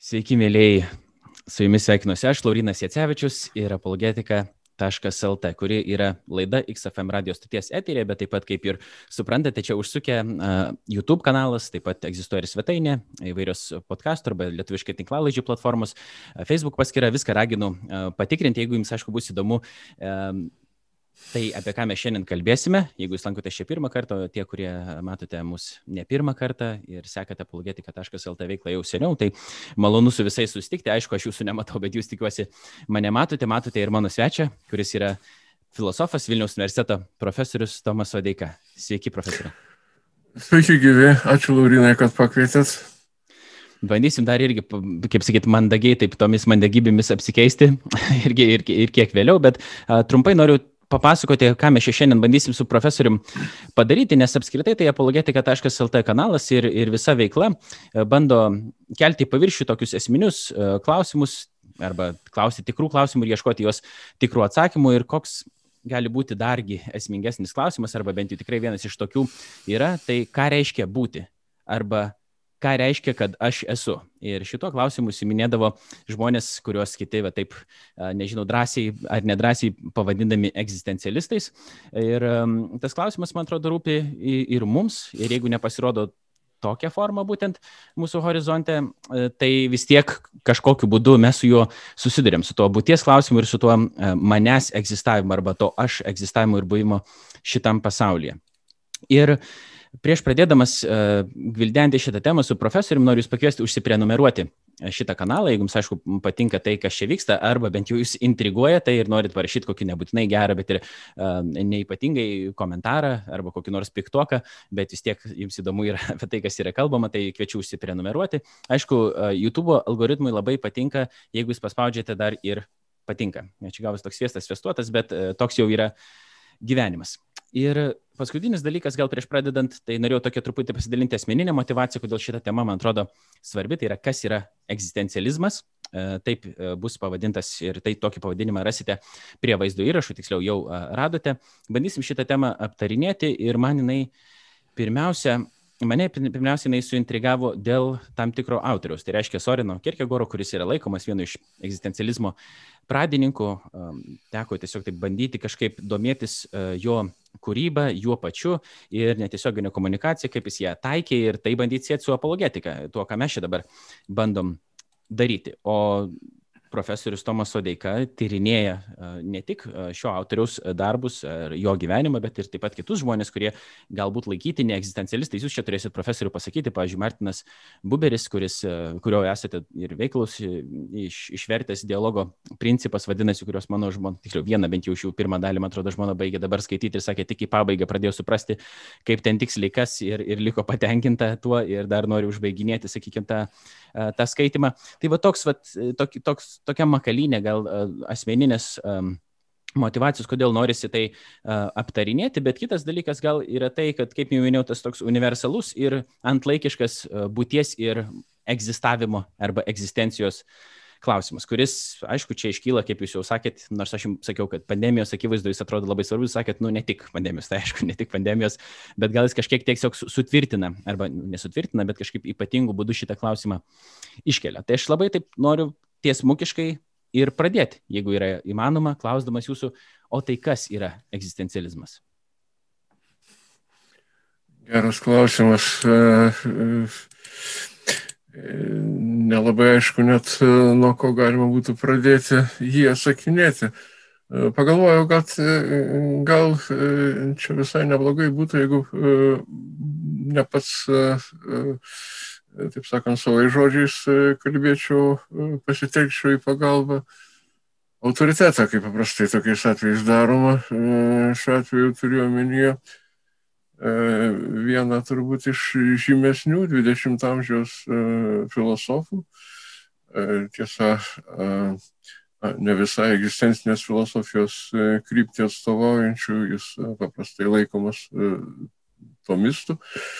Sveiki, mėlyjei. Su jumis sveikinuosi aš, Laurynas Jacevičius ir apologetika.lt, kuri yra laida XFM radio stoties eterėje, bet taip pat, kaip ir suprantate, čia užsukę YouTube kanalas, taip pat egzistuoja ir svetainė, įvairios podcastų arba lietuviškai tinklalaidžių platformos, Facebook paskyra, viską raginu patikrinti, jeigu jums, aišku, bus įdomu. Tai apie ką mes šiandien kalbėsime, jeigu jūs lankotės čia pirmą kartą, tie, kurie matote mus ne pirmą kartą ir sekate apologetika.lt veiklą jau seniau, tai malonu su visais susitikti. Aišku, aš jūsų nematau, bet jūs tikiuosi mane matote ir mano svečią, kuris yra filosofas, Vilniaus universiteto profesorius Tomas Sodeika. Sveiki, profesoriau. Sveiki, gyvi. Ačiū, Laurinai, kad pakvietėt. Bandysim dar irgi, kaip sakyt, mandagiai, taip tomis mandagybėmis apsikeisti ir kiek vėliau, bet trumpai noriu papasakoti, ką mes šiandien bandysim su profesorium padaryti, nes apskritai tai apologetika.lt kanalas ir visa veikla bando kelti į paviršių tokius esminius klausimus arba klausti tikrų klausimų ir ieškoti jos tikrų atsakymų ir koks gali būti dargi esmingesnis klausimas arba bent jau tikrai vienas iš tokių yra, tai ką reiškia būti arba ką reiškia, kad aš esu. Ir šituo klausimu užsiminėdavo žmonės, kuriuos kiti, taip, nežinau, drąsiai ar nedrąsiai pavadindami egzistencialistais. Ir tas klausimas, man atrodo, rūpi ir mums. Ir jeigu nepasirodo tokia forma būtent mūsų horizonte, tai vis tiek kažkokiu būdu mes su juo susidurėm, su tuo būties klausimu ir su tuo manęs egzistavimu arba to aš egzistavimo ir buvimo šitam pasaulyje. Ir prieš pradėdamas gvildenti šitą temą su profesoriumi, noriu jūs pakviesti užsiprenumeruoti šitą kanalą, jeigu jums, aišku, patinka tai, kas čia vyksta, arba bent jau jūs intriguoja tai ir norit parašyti kokį nebūtinai gerą, bet ir neipatingai komentarą arba kokį nors piktoką, bet vis tiek jums įdomu yra apie tai, kas yra kalbama, tai kviečiu užsiprenumeruoti. Aišku, YouTube algoritmui labai patinka, jeigu jūs paspaudžiate dar ir patinka. Čia gavus toks sviestas sviestuotas, bet toks jau yra gyvenimas. Ir paskutinis dalykas, gal prieš pradedant, tai norėjau tokia truputį pasidalinti asmeninę motivaciją, kodėl šita tema, man atrodo, svarbi, tai yra, kas yra egzistencializmas, taip bus pavadintas ir tai tokį pavadinimą rasite prie vaizdo įrašų, tiksliau jau radote. Bandysim šitą temą aptarinėti ir mane pirmiausia suintrigavo dėl tam tikro autoriaus, tai reiškia Soreno Kierkegauro, kuris yra laikomas vienu iš egzistencializmo pradininkų. Teko tiesiog taip bandyti kažkaip domėtis jo kūrybą, juo pačiu ir netiesioginė komunikacija, kaip jis ją taikė ir tai bandyti sieti su apologetika, tuo, ką mes čia dabar bandom daryti. O profesorius Tomas Sodeika tyrinėja ne tik šio autoriaus darbus ar jo gyvenimą, bet ir taip pat kitus žmonės, kurie galbūt laikyti neegzistencialistais. Jūs čia turėsit profesorių pasakyti, pavyzdžiui, Martinas Buberis, kurio esate ir veiklus išvertęs dialogo principas, vadinasi, kurios mano žmona, tiksliau vieną bent jau šių pirmą dalį, man atrodo, žmona baigė dabar skaityti ir sakė, tik į pabaigą pradėjo suprasti, kaip ten tiksliai kas ir liko patenkinta tuo ir dar nori užbaiginėti, sakykime, tą skaitimą. Tai va tokia makalynė, gal asmeninės motivacijos, kodėl norisi tai aptarinėti, bet kitas dalykas gal yra tai, kad, kaip jau minėjau, tas toks universalus ir antlaikiškas būties ir egzistavimo arba egzistencijos klausimas, kuris, aišku, čia iškyla, kaip jūs jau sakėt, nors aš jums sakiau, kad pandemijos akivaizdu jis atrodo labai svarbus, sakėt, ne tik pandemijos, tai aišku, ne tik pandemijos, bet gal jis kažkiek tiesiog sutvirtina, arba nesutvirtina, bet kažkaip ypatingų būdų šitą klausimą iškelia. Tai aš labai taip noriu tiesmukiškai ir pradėti, jeigu yra įmanoma, klausdamas jūsų, o tai kas yra egzistencializmas? Geras klausimas. Nelabai aišku net nuo ko galima būtų pradėti jį atsakinėti. Pagalvojau, kad gal čia visai neblogai būtų, jeigu ne pats, taip sakant, savais žodžiais kalbėčiau, pasitelkčiau į pagalbą autoritetą, kaip paprastai tokiais atvejais daroma. Šiuo atveju turiu omenyje vieną turbūt iš žymesnių 20 amžiaus filosofų. Tiesa, ne visai egzistencinės filosofijos kryptį atstovaujančių, jis paprastai laikomas tomistų,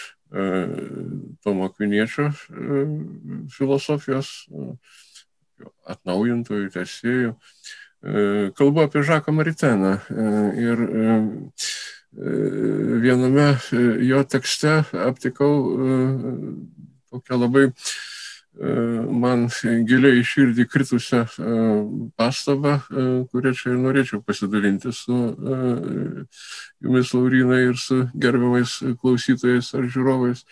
Tomo Akviniečio filosofijos atnaujintojų, tęsėjų. Kalbu apie Žaką Mariteną ir viename jo tekste aptikau tokią labai man giliai į širdį kritusią pastabą, kurią čia ir norėčiau pasidalinti su jumis, Laurynai, ir su gerbiamais klausytojais ar žiūrovais.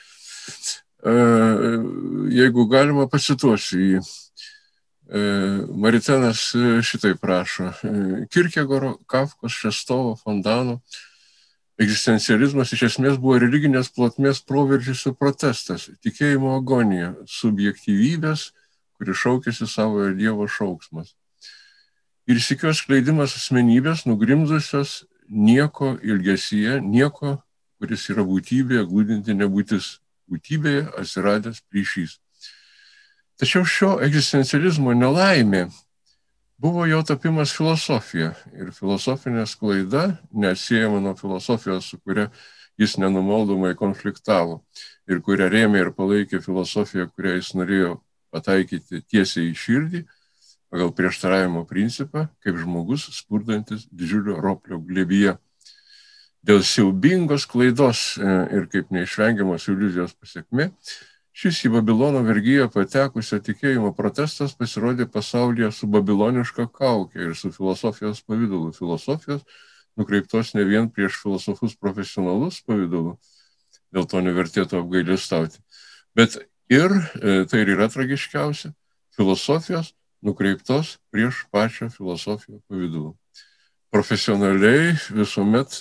Jeigu galima, pacituosiu jį. Maritenas šitaip prašo. Kierkegaaro, Kafkos, Šestovo, Fondano egzistencializmas iš esmės buvo religinės plotmės proveržis ir protestas, tikėjimo agonija, subjektyvybės, kuri šaukėsi savojo Dievo šauksmas. Ir sykios skleidimas asmenybės nugrimzusios nieko ilgesyje, nieko, kuris yra būtybėje, glūdinti nebūtis, būtybėje atsiradęs plyšys. Tačiau šio egzistencializmo nelaimė buvo jo tapimas filosofija ir filosofinė sklaida, neatsiejama nuo filosofijos, su kuria jis nenumaldomai konfliktavo ir kurią rėmė ir palaikė filosofiją, kurią jis norėjo pataikyti tiesiai į širdį, pagal prieštaravimo principą, kaip žmogus spurdantis didžiulio roplio glėbyje. Dėl siaubingos klaidos ir kaip neišvengiamos iliuzijos pasiekmė, šis į Babilono vergiją patekusio tikėjimo protestas pasirodė pasaulyje su babiloniška kaukė ir su filosofijos pavidalu. Filosofijos nukreiptos ne vien prieš filosofus profesionalus pavidalu, dėl to nevertėtų apgailestauti, bet ir, tai ir yra tragiškiausia, filosofijos nukreiptos prieš pačią filosofiją pavidalu. Profesionalai visuomet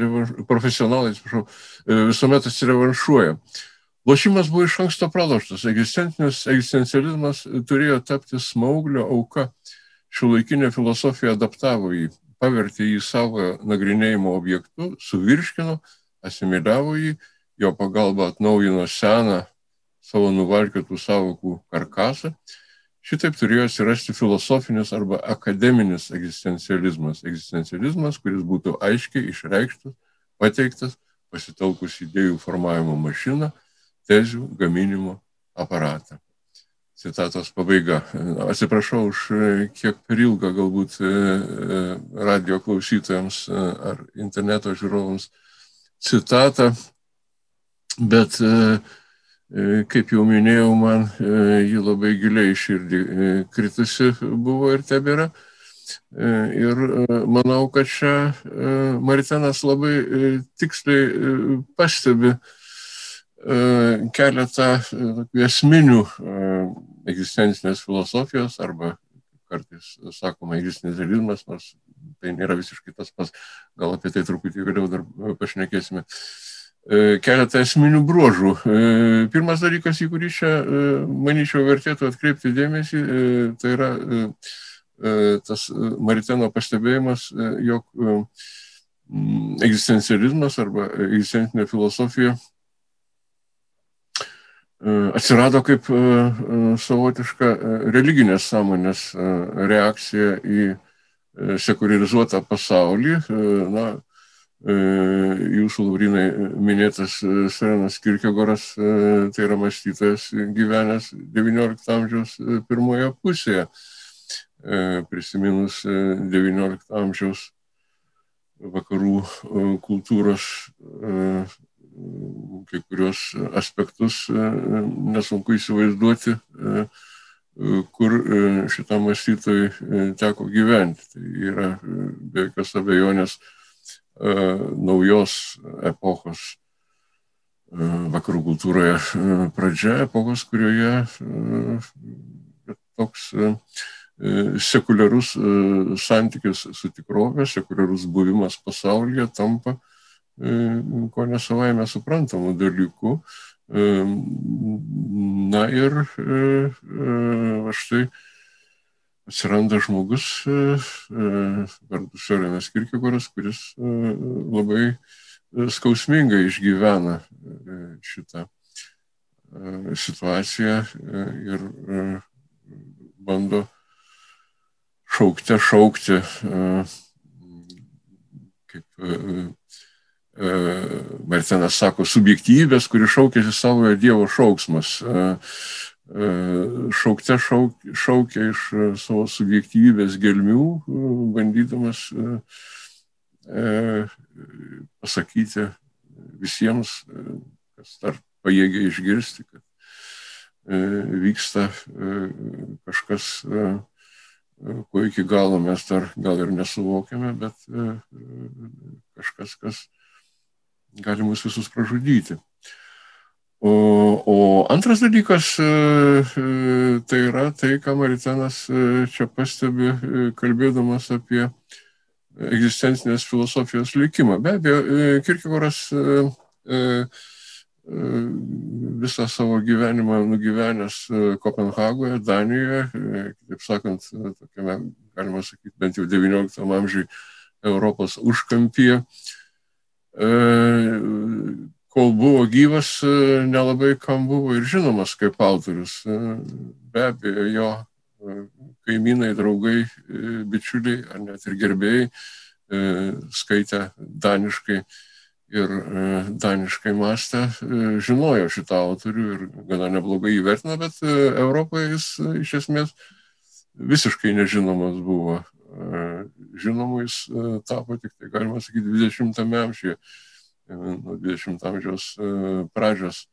atsirevanšuoja. Lošimas buvo iš anksto praloštas, egzistencializmas turėjo tapti smauglio auka. Šiuolaikinė filosofija adaptavo jį, pavertė jį savo nagrinėjimo objektu, suvirškino, asimiliavo jį, jo pagalba atnaujino seną savo nuvalkiotų sąvokų karkasą. Šitaip turėjo atsirasti filosofinis arba akademinis egzistencializmas. Egzistencializmas, kuris būtų aiškiai išreikštas, pateiktas, pasitelkus idėjų formavimo mašiną, tezių gaminimo aparatą. Citatos pabaiga. Atsiprašau už kiek per ilgą galbūt radio klausytojams ar interneto žiūrovams citatą, bet kaip jau minėjau, man ji labai giliai į širdį kritusi buvo ir tebėra. Ir manau, kad čia Maritenas labai tiksliai pastebi keletą esminių egzistencinės filosofijos arba kartais sakoma egzistencializmas, nors tai nėra visiškai tas pats, gal apie tai truputį vėliau dar pašnekėsime. Keletą esminių bruožų. Pirmas dalykas, į kurį čia, manyčiau, vertėtų atkreipti dėmesį, tai yra tas Mariteno pastebėjimas, jog egzistencializmas arba egzistencinė filosofija atsirado kaip savotiška religinės sąmonės reakcija į sekuliarizuotą pasaulį. Na, jūsų, Laurynai, minėtas Sørenas Kierkegaras, tai yra mąstytojas gyvenęs XIX amžiaus pirmoje pusėje, prisiminus XIX amžiaus vakarų kultūros kai kurios aspektus nesunku įsivaizduoti, kur šitam mąstytojui teko gyventi. Tai yra be jokios abejonės naujos epochos vakarų kultūroje pradžia, epochos, kurioje toks sekuliarus santykis su tikrove, sekuliarus buvimas pasaulyje tampa ko nesavaime suprantamų dalykų. Na ir štai atsiranda žmogus, vardu Sørenas Kierkegaras, kuris labai skausmingai išgyvena šitą situaciją ir bando šaukti, kaip Maritenas sako, subjektyvybės, kuri šaukėsi savojo Dievo šauksmas. Šaukia iš savo subjektyvybės gelmių, bandydamas pasakyti visiems, kas dar pajėgia išgirsti, kad vyksta kažkas, ko iki galo mes dar gal ir nesuvokiame, bet kažkas, kas gali mus visus pražudyti. O antras dalykas, tai yra tai, ką Maritenas čia pastebi, kalbėdamas apie egzistencinės filosofijos likimą. Be abejo, Kierkegaardas visą savo gyvenimą nugyvenęs Kopenhagoje, Danijoje, taip sakant, tokiame, galima sakyti, bent jau XIX amžiui Europos užkampyje. Kol buvo gyvas, nelabai kam buvo ir žinomas kaip autorius. Be abejo, jo kaimynai, draugai, bičiuliai, ar net ir gerbėjai skaitę daniškai ir daniškai mąstę, žinojo šitą autorių ir gana neblogai įvertino, bet Europoje jis iš esmės visiškai nežinomas buvo. Žinomu jis tapo tik tai, galima sakyti, 20 amžiuje. Nuo 20 amžiaus pradžios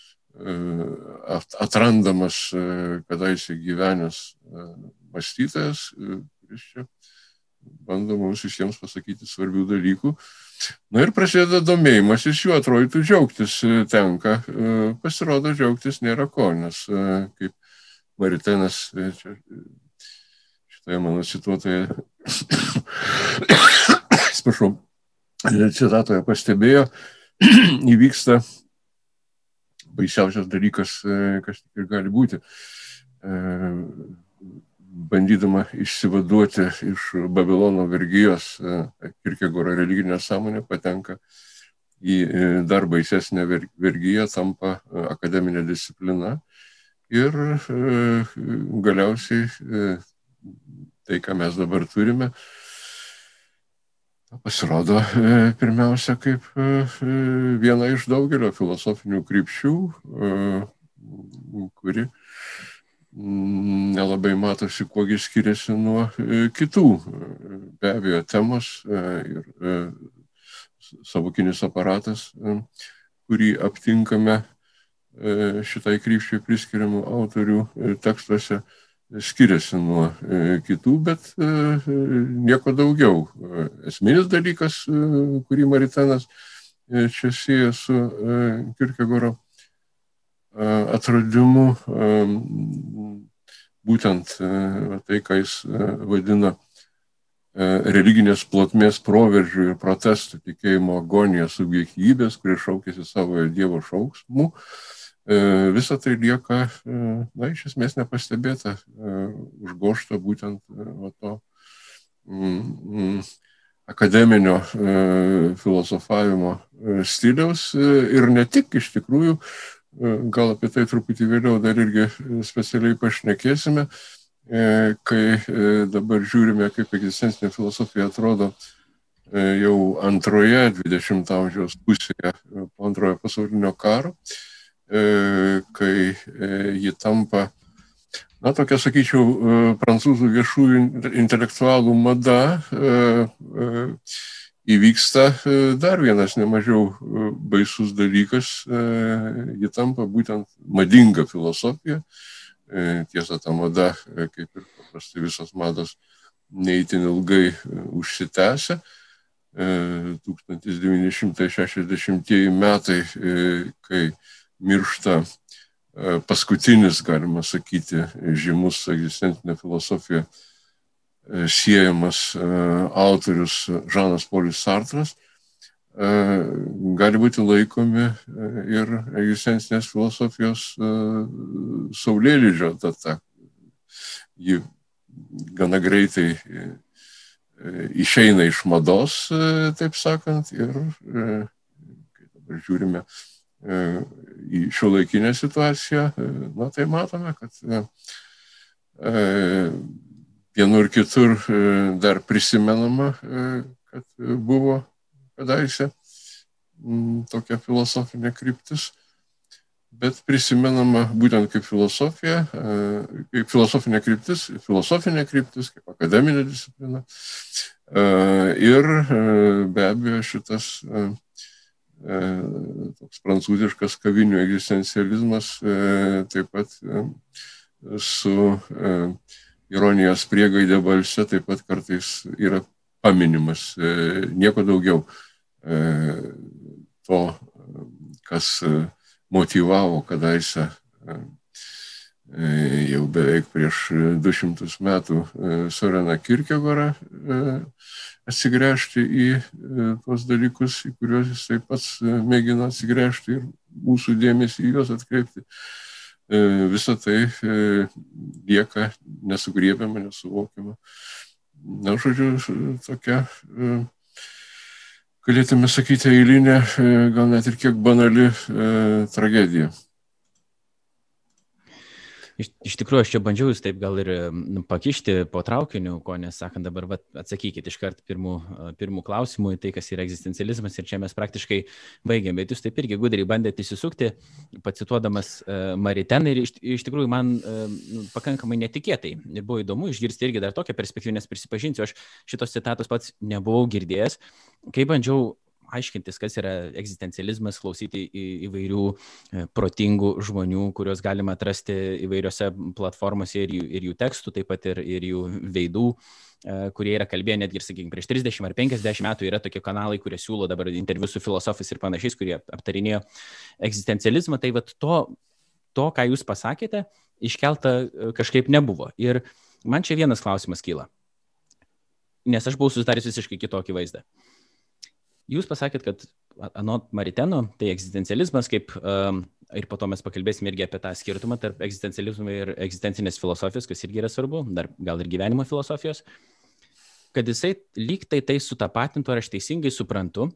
atrandamas kadaise gyvenęs mąstytojas, kuris čia bando mums visiems pasakyti svarbių dalykų. Na ir prasideda domėjimasis juo, atrodytų džiaugtis tenka. Pasirodo, džiaugtis nėra ko, nes kaip Maritenas šitoje mano cituotoje atsiprašau, citatoje pastebėjo, įvyksta baisiausias dalykas, kas tik ir gali būti. Bandydama išsivaduoti iš Babilono vergijos, Kierkegaaro religinė sąmonė patenka į dar baisesnę vergiją, tampa akademinė disciplina ir galiausiai tai, ką mes dabar turime, pasirodo pirmiausia kaip viena iš daugelio filosofinių krypčių, kuri nelabai matosi, kuogi skiriasi nuo kitų. Be abejo, temos ir savokinis aparatas, kurį aptinkame šitai krypčiai priskiriamų autorių tekstuose, skiriasi nuo kitų, bet nieko daugiau. Esminis dalykas, kurį Maritenas čia sieja su Kierkegaaro atradimu, būtent tai, ką jis vadina religinės plotmės proveržių ir protestų, tikėjimo agonija subjektyvybės, kurie šaukėsi savojo Dievo šauksmų. Visa tai lieka, na, iš esmės nepastebėta, užgožta būtent to akademinio filosofavimo stiliaus ir ne tik, iš tikrųjų, gal apie tai truputį vėliau dar irgi specialiai pašnekėsime, kai dabar žiūrime, kaip egzistencinė filosofija atrodo jau antroje 20 amžiaus pusėje po antrojo pasaulinio karo, kai ji tampa, na, tokia, sakyčiau, prancūzų viešųjų intelektualų mada, įvyksta dar vienas nemažiau baisus dalykas, ji tampa būtent madinga filosofija. Tiesa, ta mada, kaip ir paprastai visos mados, neįtin ilgai užsitęsia. 1960 metai, kai miršta paskutinis, galima sakyti, žymus egzistencinė filosofija siejamas autorius Žanas Polis Sartras, gali būti laikomi ir egzistencinės filosofijos saulėlydžio data. Ji gana greitai išeina iš mados, taip sakant, ir kai dabar žiūrime į šiuolaikinę situaciją, na, tai matome, kad vienur kitur dar prisimenama, kad buvo kadaise tokia filosofinė kryptis, bet prisimenama būtent kaip filosofija, kaip filosofinė kryptis, kaip akademinė disciplina. Ir be abejo šitas toks prancūziškas kavinių egzistencializmas, taip pat su ironijos priegaidė balse taip pat kartais yra paminimas. Nieko daugiau to, kas motyvavo kadaise jau beveik prieš 200 metų Soreną Kierkegaardą atsigręžti į tuos dalykus, į kuriuos jis taip pats mėgino atsigręžti ir mūsų dėmesį į juos atkreipti. Visa tai lieka nesugriebiama, nesuvokiama. Na, žodžiu, tokia, galėtume sakyti, eilinė, gal net ir kiek banali tragedija. Iš tikrųjų, aš čia bandžiau jūs taip gal ir pakišti po traukiniu, ko nesakant dabar, atsakykit iškart pirmų klausimų į tai, kas yra egzistencializmas, ir čia mes praktiškai baigėm, bet jūs taip irgi gudriai bandėte įsisukti, pacituodamas Mariteną, ir iš tikrųjų man pakankamai netikėtai ir buvo įdomu išgirsti irgi dar tokią perspektyvą, nes prisipažinsiu, aš šitos citatos pats nebuvau girdėjęs, kai bandžiau aiškintis, kas yra egzistencializmas, klausyti įvairių protingų žmonių, kuriuos galima atrasti įvairiose platformose ir jų tekstų, taip pat ir jų veidų, kurie yra kalbėję netgi ir, sakykime, prieš 30 ar 50 metų yra tokie kanalai, kurie siūlo dabar interviu su filosofais ir panašiais, kurie aptarinėjo egzistencializmą. Tai to, ką jūs pasakėte, iškelta kažkaip nebuvo. Ir man čia vienas klausimas kyla, nes aš buvau susidaręs visiškai kitokį vaizdą. Jūs pasakėt, kad anot Mariteno, tai egzistencializmas, kaip ir po to mes pakalbėsime irgi apie tą skirtumą tarp egzistencializmo ir egzistencinės filosofijos, kas irgi yra svarbu, dar gal ir gyvenimo filosofijos, kad jisai lyg tai sutapatintų, ar aš teisingai suprantu,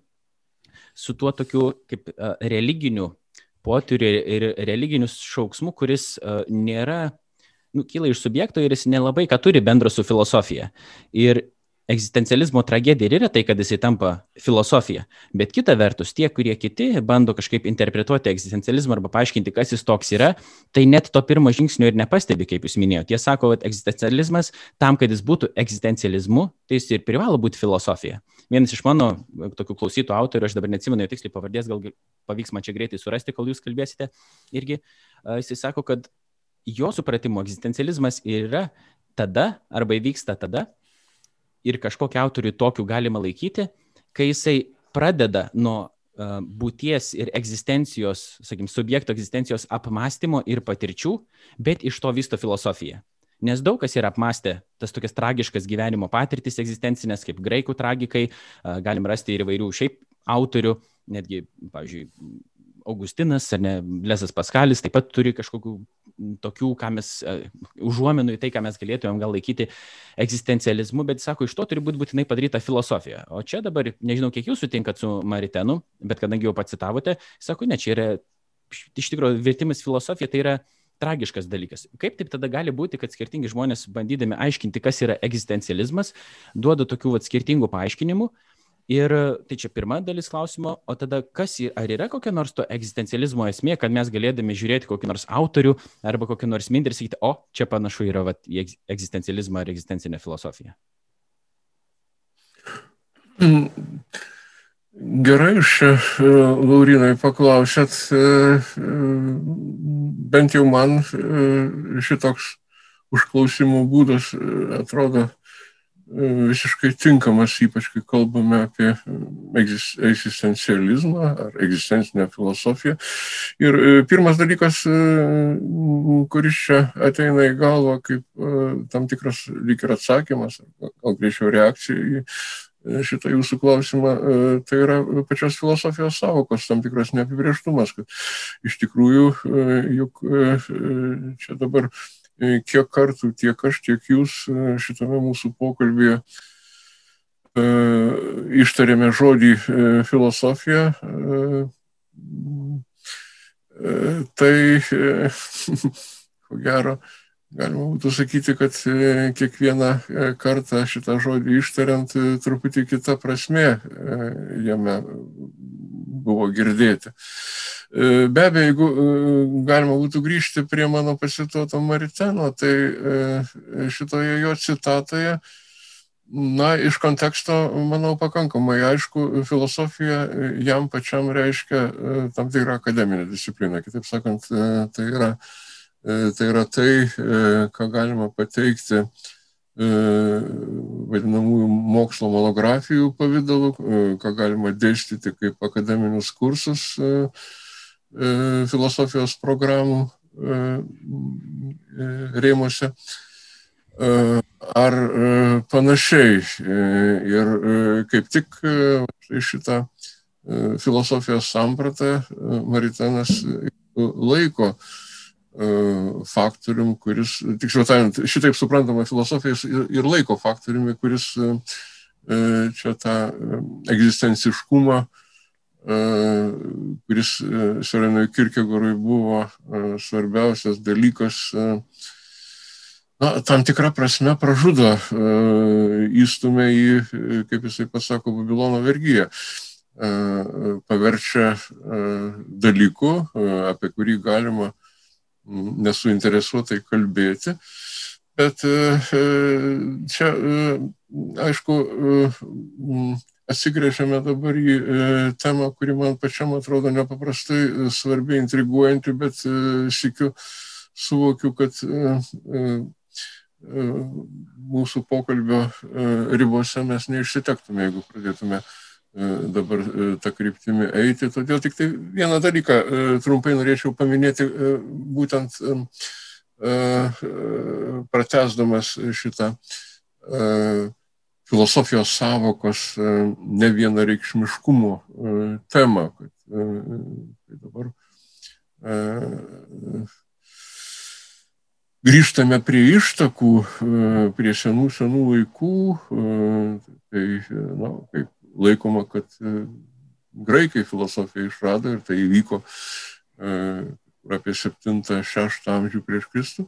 su tuo tokiu kaip religiniu potyriu ir religiniu šauksmu, kuris nėra, kyla iš subjekto ir jis nelabai ką turi bendro su filosofija. Ir egzistencializmo tragedija yra tai, kad jisai tampa filosofija, bet kita vertus, tie, kurie kiti bando kažkaip interpretuoti egzistencializmą arba paaiškinti, kas jis toks yra, tai net to pirmo žingsnio ir nepastebi, kaip jūs minėjote. Jie sako, kad egzistencializmas, tam, kad jis būtų egzistencializmu, tai jis ir privalo būti filosofija. Vienas iš mano tokių klausytų autorių, aš dabar neatsimenu jo tiksliai pavardės, gal pavyks man čia greitai surasti, kol jūs kalbėsite irgi, jisai sako, kad jo supratimo egzistencializmas yra tada, arba įvyksta tada, ir kažkokį autorių tokiu galima laikyti, kai jisai pradeda nuo būties ir egzistencijos, sakykime, subjekto egzistencijos apmąstymo ir patirčių, bet iš to vysto filosofiją. Nes daug kas yra apmąstę tas tokias tragiškas gyvenimo patirtis egzistencinės, kaip graikų tragikai, galim rasti ir įvairių šiaip autorių, netgi, pavyzdžiui, Augustinas ar ne, Blesas Paskalis taip pat turi kažkokių tokių, ką mes užuomenų į tai, ką mes galėtumėm gal laikyti egzistencializmu, bet sako, iš to turi būti būtinai padaryta filosofija. O čia dabar, nežinau, kiek jūs sutinkat su Maritenu, bet kadangi jau pacitavote, sako, ne, čia yra, iš tikrųjų, vertimas filosofija tai yra tragiškas dalykas. Kaip taip tada gali būti, kad skirtingi žmonės, bandydami aiškinti, kas yra egzistencializmas, duoda tokių skirtingų paaiškinimų? Ir tai čia pirma dalis klausimo, o tada ar yra kokia nors to egzistencializmo esmė, kad mes galėdami žiūrėti kokį nors autorių arba kokį nors mintį ir sakyti, o čia panašu yra į egzistencializmą ar egzistencinę filosofiją? Gerai, jūs čia, Laurinai, paklausėt, bent jau man šitoks užklausimų būdas atrodo visiškai tinkamas, ypač kai kalbame apie egzistencializmą ar egzistencinę filosofiją. Ir pirmas dalykas, kuris čia ateina į galvą kaip tam tikras lyg ir atsakymas, gal greičiau reakcija į šitą jūsų klausimą, tai yra pačios filosofijos sąvokos tam tikras neapibrėžtumas, kad iš tikrųjų juk čia dabar kiek kartų tiek aš, tiek jūs šitame mūsų pokalbėje ištarėme žodį filosofija, tai ko gero galima būtų sakyti, kad kiekvieną kartą šitą žodį ištariant truputį kita prasmė jame buvo girdėti. Be abejo, jeigu galima būtų grįžti prie mano pacituoto Mariteno, tai šitoje jo citatoje Na, iš konteksto, manau, pakankamai aišku, filosofija jam pačiam reiškia tam tikrą akademinę discipliną. Kitaip sakant, tai yra tai, ką galima pateikti vadinamųjų mokslo monografijų pavidalu, ką galima dėstyti kaip akademinius kursus filosofijos programų rėmuose ar panašiai. Ir kaip tik šitą filosofijos sampratą Maritenas laiko faktorium, kuris, tiksliau tariant, šitaip suprantama filosofijos ir laiko faktoriumi, kuris čia tą egzistenciškumą, kuris Sørenui Kierkegaardui buvo svarbiausias dalykas, tam tikrą prasme pražudo, įstumia į, kaip jisai pasako, Babilono vergiją, paverčia dalyku, apie kurį galima nesuinteresuotai kalbėti, bet čia, aišku, atsigręžiame dabar į temą, kuri man pačiam atrodo nepaprastai svarbi, intriguojanti, bet sykiu suvokiu, kad mūsų pokalbio ribose mes neišsitektume, jeigu pradėtume dabar tą kryptimį eiti. Todėl tik tai vieną dalyką trumpai norėčiau paminėti, būtent pratęsdamas šitą filosofijos savokos nevienareikšmiškumo temą, kad dabar grįžtame prie ištakų, prie senų laikų, tai, kaip laikoma, kad graikai filosofiją išrado ir tai įvyko apie 7-6 amžių prieš Kristų.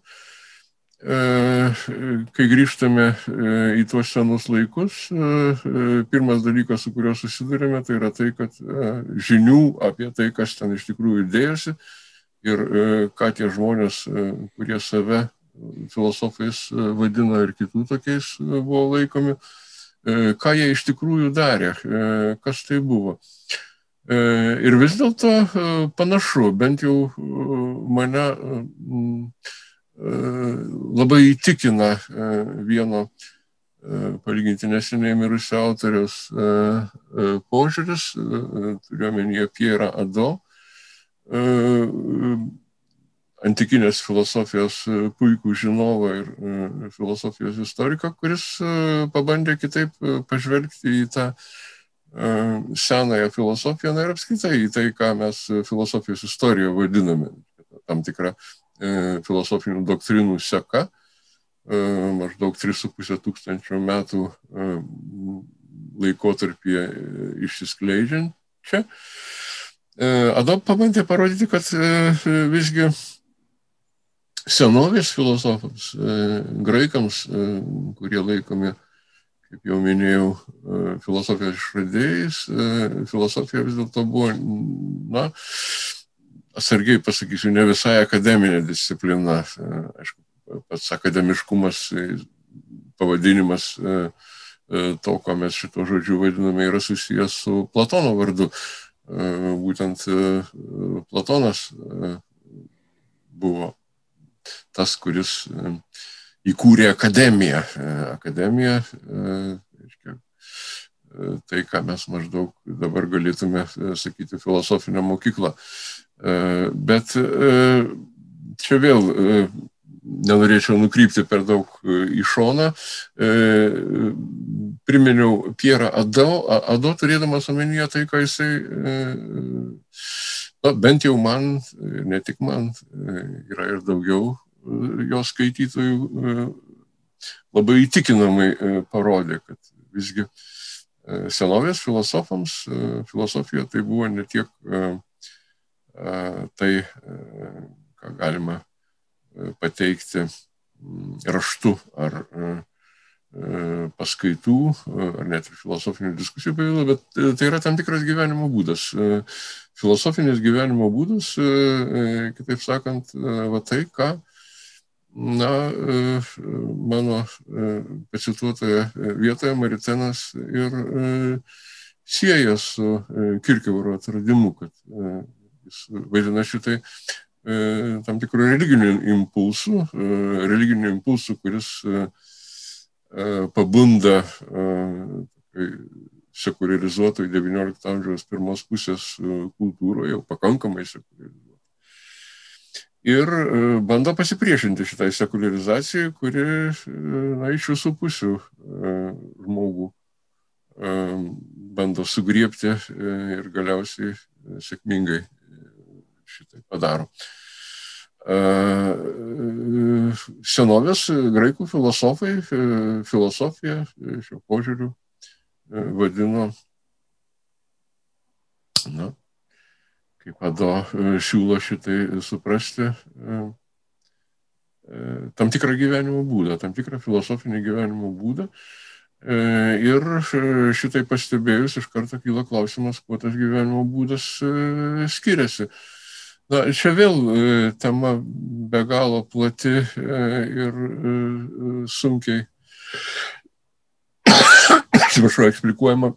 Kai grįžtame į tuos senus laikus, pirmas dalykas, su kuriuo susidurėme, tai yra tai, kad žinių apie tai, kas ten iš tikrųjų dėjosi ir ką tie žmonės, kurie save filosofais vadino ir kitų tokiais buvo laikomi, ką jie iš tikrųjų darė, kas tai buvo. Ir vis dėlto panašu, bent jau mane labai įtikina vieno palyginti neseniai mirusio autoriaus požiūris, turiuomenyje Pierre Hadot, antikinės filosofijos puikų žinovą ir filosofijos istoriką, kuris pabandė kitaip pažvelgti į tą senąją filosofiją, ir apskritai į tai, ką mes filosofijos istoriją vadiname, tam tikrą filosofinių doktrinų seka, maždaug 3,5 tūkstančio metų laikotarpyje išsiskleidžiant čia. Hadot pabandė parodyti, kad visgi senovės filosofams, graikams, kurie laikomi, kaip jau minėjau, filosofijos išradėjais, filosofija vis dėlto buvo, atsargiai pasakysiu, ne visai akademinė disciplina. Aišku, pats akademiškumas, pavadinimas to, ką mes šito žodžiu vadiname, yra susijęs su Platono vardu. Būtent Platonas buvo tas, kuris įkūrė akademiją. Akademija, tai, ką mes maždaug dabar galėtume sakyti filosofinę mokyklą. Bet čia vėl nenorėčiau nukrypti per daug į šoną. Priminiau Pierre Hadot, turėdamas omenyje tai, ką jisai, bent jau man, ir ne tik man, yra ir daugiau jo skaitytojų, labai įtikinamai parodė, kad visgi senovės filosofams filosofija tai buvo ne tiek tai, ką galima pateikti raštu ar paskaitų, ar net ir filosofinių diskusijų pavidalu, bet tai yra tam tikras gyvenimo būdas. Filosofinis gyvenimo būdas, kitaip sakant, va tai, ką Na, mano pacituotoje vietoje Maritenas ir sieja su Kierkegauro atradimu, kad jis vaidina šitai tam tikrų religinių impulsų, kuris pabunda sekularizuotoj XIX amžiaus pirmos pusės kultūroje, jau pakankamai sekularizuotoj. Ir bando pasipriešinti šitai sekularizacijai, kuri iš visų pusių žmogų bando sugriebti ir galiausiai sėkmingai šitai padaro. Senovės graikų filosofai filosofiją šio požiūriu vadino, kaip Ado siūlo šitai suprasti, tam tikrą gyvenimo būdą, tam tikrą filosofinį gyvenimo būdą. Ir šitai pastebėjus iš karto kyla klausimas, kuo tas gyvenimo būdas skiriasi. Na, čia vėl tema be galo plati ir sunkiai eksplikuojama.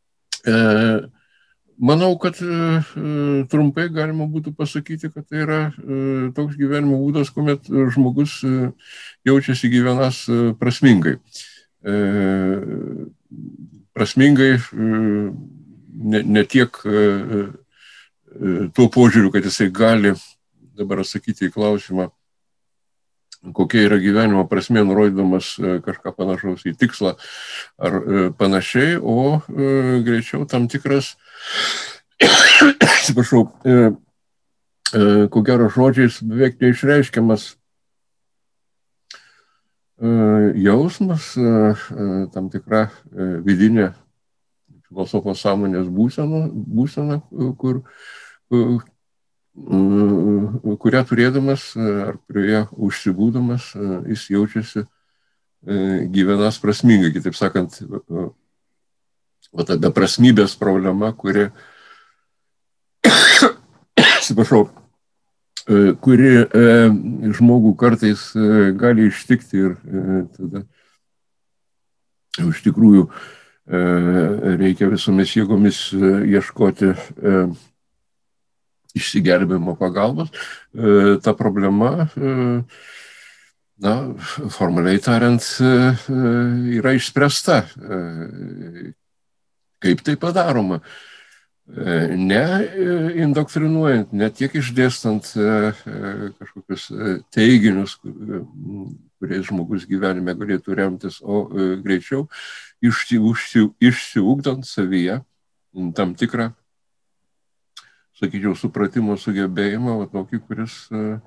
Manau, kad trumpai galima būtų pasakyti, kad tai yra toks gyvenimo būdas, kuomet žmogus jaučiasi gyvenas prasmingai. Prasmingai ne tiek tuo požiūriu, kad jisai gali dabar atsakyti į klausimą, kokia yra gyvenimo prasmė, nurodydamas kažką panašaus į tikslą ar panašiai, o greičiau tam tikras, atsiprašau, ko gero žodžiais beveik neišreiškiamas jausmas, tam tikra vidinė filosofo sąmonės būsena, kurią turėdamas ar kurioje užsibūdamas jis jaučiasi gyvenas prasmingai. Kitaip sakant, ta beprasmybės problema, kuri žmogų kartais gali ištikti ir tada iš tikrųjų reikia visomis jėgomis ieškoti išsigelbėjimo pagalbos. Ta problema, formaliai tariant, yra išspręsta. Kaip tai padaroma? Ne indoktrinuojant, ne tiek išdėstant kažkokius teiginius, kuriais žmogus gyvenime galėtų remtis, o greičiau išsiugdant savyje tam tikrą, sakyčiau, supratimo sugebėjimą, tokį, kuris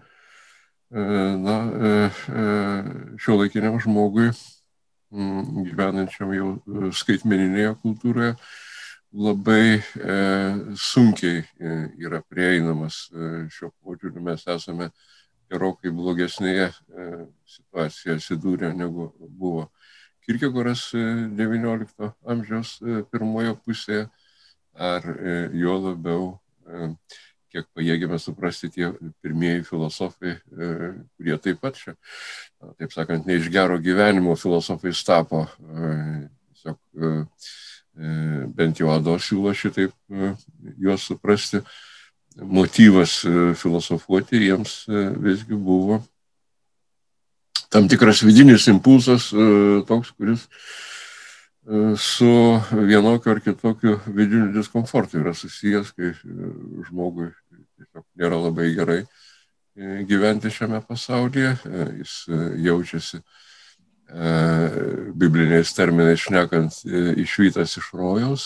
šiuolaikiniam žmogui, gyvenančiam jau skaitmeninėje kultūroje, labai sunkiai yra prieinamas. Šiuo požiūriu mes esame gerokai blogesnėje situacijoje atsidūrę, negu buvo Kierkegoras XIX amžiaus pirmoje pusėje, ar jo labiau, kiek pajėgėme suprasti tie pirmieji filosofai, kurie taip pat čia, taip sakant, ne iš gero gyvenimo filosofais tapo. Tiesiog bent jau Ado siūlo šitaip juos suprasti. Motyvas filosofuoti jiems visgi buvo tam tikras vidinis impulsas, toks, kuris su vienokiu ar kitokiu vidiniu diskomfortu yra susijęs, kai žmogui tiesiog nėra labai gerai gyventi šiame pasaulyje, jis jaučiasi, bibliniais terminais šnekant, išvytas iš rojaus.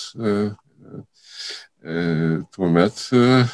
Tuomet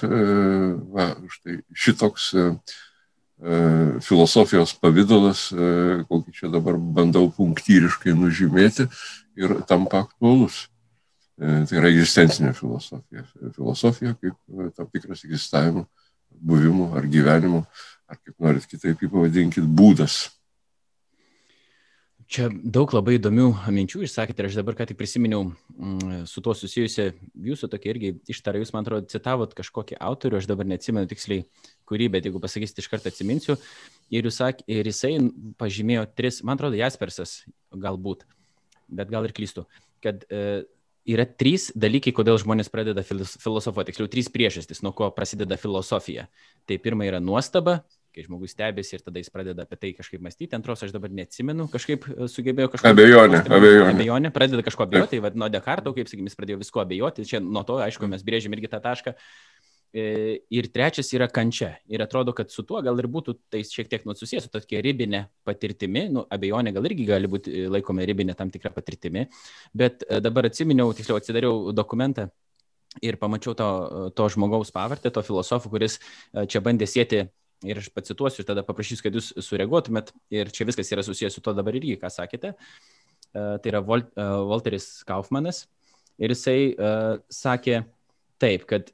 štai šitoks filosofijos pavidalas, kokį čia dabar bandau punktyriškai nužymėti, ir tampa aktualus. Tai yra egzistencinė filosofija. Filosofija kaip tam tikras egzistavimo, buvimo ar gyvenimo, ar kaip norit kitaip pavadinkit, būdas. Čia daug labai įdomių minčių išsakėte ir aš dabar ką tik prisiminiau su tuo susijusią jūsų tokia irgi ištarą, jūs man atrodo citavot kažkokį autorių, aš dabar neatsimenu tiksliai kurį, bet jeigu pasakysite iš karto atsiminsiu, ir jisai pažymėjo 3, man atrodo Jaspersas galbūt, bet gal ir klystu, kad yra 3 dalykai, kodėl žmonės pradeda filosofuoti, tiksliau 3 priežastys, nuo ko prasideda filosofija. Tai pirma yra nuostaba, kai žmogus stebėsi ir tada jis pradeda apie tai kažkaip mąstyti. Antros, aš dabar neatsimenu, kažkaip sugebėjau kažko... Abejonė. Pradeda kažko abejoti, tai nuo Dekarto, kaip sakykim, jis pradėjo visko abejoti. Čia nuo to, aišku, mes brėžėm irgi tą tašką. Ir trečias yra kančia. Ir atrodo, kad su tuo gal ir būtų tai šiek tiek susijęs su tokia ribinė patirtimi. Abejonė gal irgi gali būti laikoma ribinė tam tikra patirtimi. Bet dabar atsiminiau, tiksliau atsidariau dokumentą ir pamačiau to žmogaus pavardę, to filosofo, kuris čia bandė sėti. Ir aš pacituosiu ir tada paprašysiu, kad jūs sureaguotumėt. Ir čia viskas yra susijęs su to dabar irgi, ką sakėte. Tai yra Walteris Kaufmanas. Ir jisai sakė taip, kad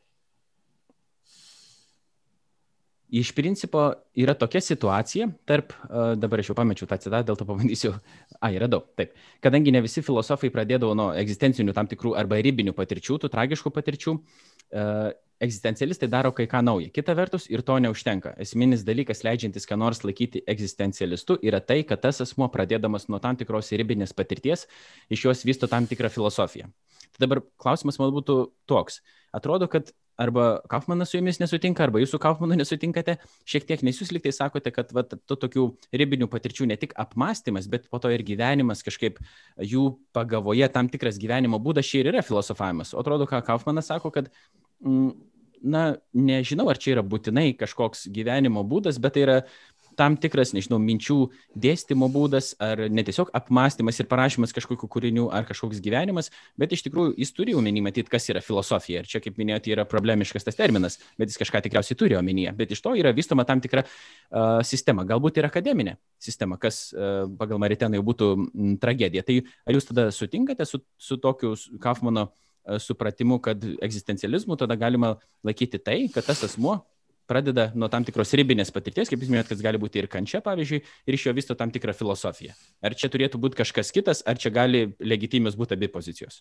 iš principo yra tokia situacija tarp, dabar aš jau pamečiau tą citatą, dėl to pabandysiu, radau, taip. Kadangi ne visi filosofai pradėdavo nuo egzistencinių tam tikrų arba ribinių patirčių, tų tragiškų patirčių, egzistencialistai daro kai ką naują. Kita vertus, ir to neužtenka. Esminis dalykas, leidžiantis ką nors laikyti egzistencialistu, yra tai, kad tas asmuo, pradėdamas nuo tam tikros ribinės patirties, iš jos vysto tam tikrą filosofiją. Tai dabar klausimas man būtų toks. Atrodo, kad arba Kaufmanas su jumis nesutinka, arba jūs su Kaufmanu nesutinkate šiek tiek, nes jūs liktai sakote, kad tų tokių ribinių patirčių ne tik apmąstymas, bet po to ir gyvenimas kažkaip jų pagavoje tam tikras gyvenimo būdas čia ir yra filosofavimas. O atrodo, ką Kaufmanas sako, kad nežinau, ar čia yra būtinai kažkoks gyvenimo būdas, bet tai yra tam tikras, nežinau, minčių dėstymo būdas, ar ne tiesiog apmąstymas ir parašymas kažkokių kūrinių, ar kažkoks gyvenimas, bet iš tikrųjų jis turi omeny matyti, kas yra filosofija. Ir čia, kaip minėjote, yra problemiškas tas terminas, bet jis kažką tikriausiai turi omenyje. Bet iš to yra vystoma tam tikra sistema, galbūt ir akademinė sistema, kas pagal Mariteną jau būtų tragedija. Tai ar jūs tada sutinkate su tokiu Kaufmano supratimu, kad egzistencializmu tada galima laikyti tai, kad tas asmuo pradeda nuo tam tikros ribinės patirties, kaip jūs minėjot, kad gali būti ir kančia, pavyzdžiui, ir iš jo vysto tam tikrą filosofiją. Ar čia turėtų būti kažkas kitas, ar čia gali legitimios būti abi pozicijos?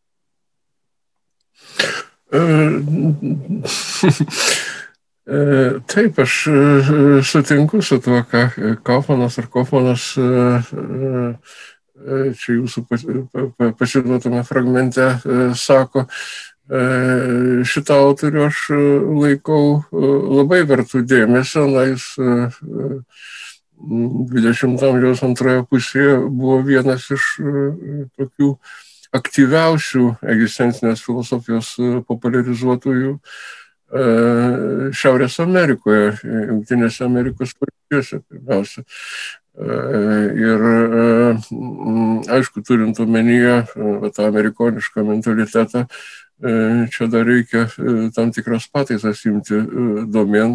Taip, aš sutinku su tuo, ką Kaufmanas čia jūsų pasiduotame fragmente sako. Šitą autorių aš laikau labai vertų dėmesio, jis 20 amžiaus antroje pusėje buvo vienas iš tokių aktyviausių egzistencinės filosofijos populiarizuotojų Šiaurės Amerikoje, Jungtinėse Amerikos valstijose pirmiausia. Ir aišku, turint omenyje tą amerikonišką mentalitetą, čia dar reikia tam tikras pataisas imti domėn.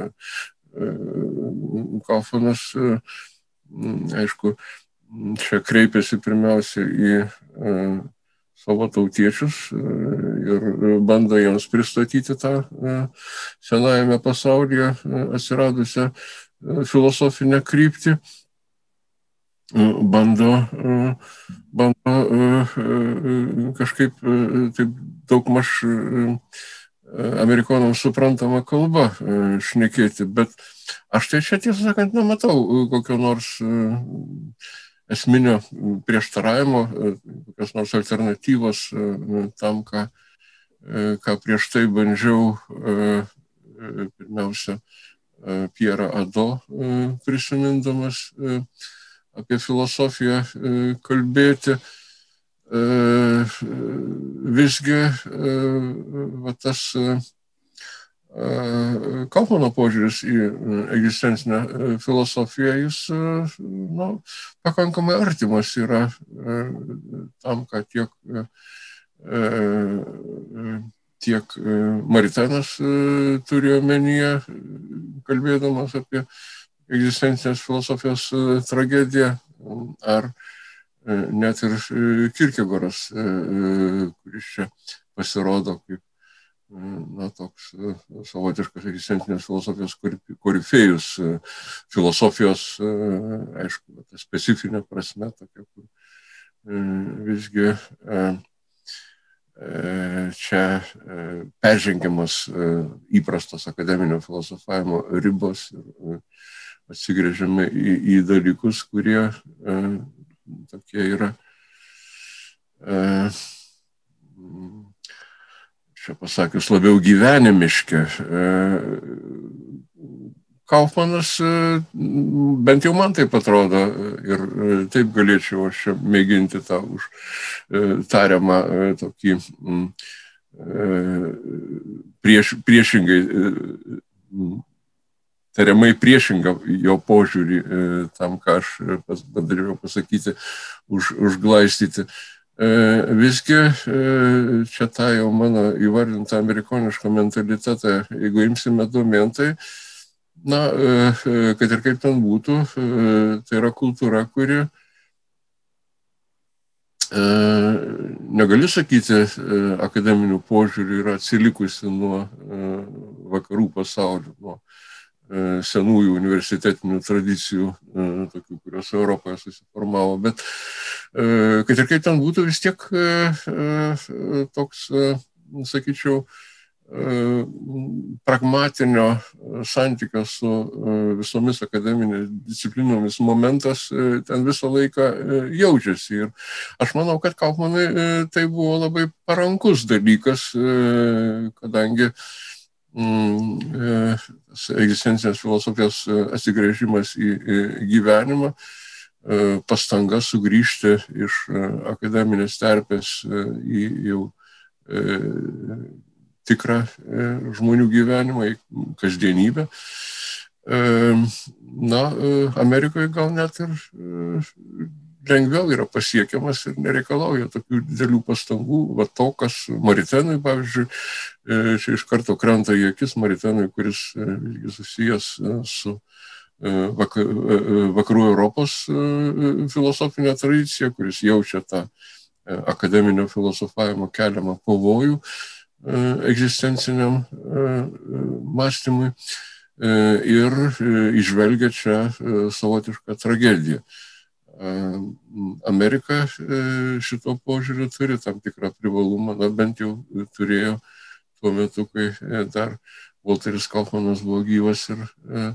Kaufmanas, aišku, čia kreipiasi pirmiausia į savo tautiečius ir bando jiems pristatyti tą senajame pasaulyje atsiradusią filosofinę kryptį. Bando kažkaip taip daugmaž amerikonams suprantama kalba šnekėti, bet aš tai čia tiesą sakant nematau kokio nors esminio prieštaravimo, kokios nors alternatyvos tam, ką prieš tai bandžiau pirmiausia Pierą Ado prisimindamas apie filosofiją kalbėti. Visgi tas Kaufmano požiūris į egzistencinę filosofiją, jis pakankamai artimas yra tam, ką tiek Maritenas turi omenyje, kalbėdamas apie egzistencinės filosofijos tragediją, ar net ir Kierkegaras, kuris čia pasirodo kaip toks savotiškas egzistencinės filosofijos korifėjus, filosofijos, aišku, specifinė prasme, tokia, kur visgi čia peržengiamas įprastos akademinio filosofavimo ribos ir atsigrėžiame į dalykus, kurie tokie yra čia pasakius, labiau gyvenimiški. Kaufmanas, bent jau man taip atrodo, ir taip galėčiau aš čia mėginti tą tariamą tokį priešingai, tariamai priešingą jo požiūrį tam, ką aš bandžiau pasakyti, užglaistyti. Visgi čia tą jau mano įvardintą amerikonišką mentalitetą, jeigu imsime domėn, tai, kad ir kaip ten būtų, tai yra kultūra, kuri, negali sakyti, akademinių požiūrių yra atsilikusi nuo vakarų pasaulio, nuo senųjų universitetinių tradicijų, tokių, kurios Europoje susiformavo, bet kad ir kaip ten būtų, vis tiek toks, sakyčiau, pragmatinio santykio su visomis akademinės disciplinomis momentas ten visą laiką jaučiasi. Ir aš manau, kad Kaufmanui tai buvo labai parankus dalykas, kadangi egzistencinės filosofijos atsigręžimas į gyvenimą, pastanga sugrįžti iš akademinės terpės į jau tikrą žmonių gyvenimą, į kasdienybę. Amerikoje gal net ir lengviau yra pasiekiamas ir nereikalauja tokių didelių pastangų. Va to, kas Maritenui, pavyzdžiui, čia iš karto krenta į akis Maritenui, kuris susijęs su vakarų Europos filosofinė tradicija, kuris jaučia tą akademinio filosofavimo keliamą pavojų egzistenciniam mąstymui ir įžvelgia čia savotišką tragediją. Amerika šito požiūriu turi tam tikrą privalumą, bent jau turėjo tuo metu, kai dar Walteris Kaufmanas buvo gyvas ir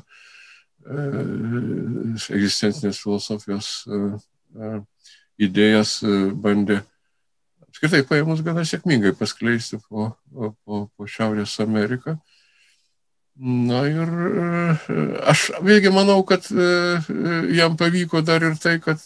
egzistencinės filosofijos idėjas bandė apskritai paėmus gana sėkmingai paskleisti po Šiaurės Ameriką. Ir aš vėlgi manau, kad jam pavyko dar ir tai, kad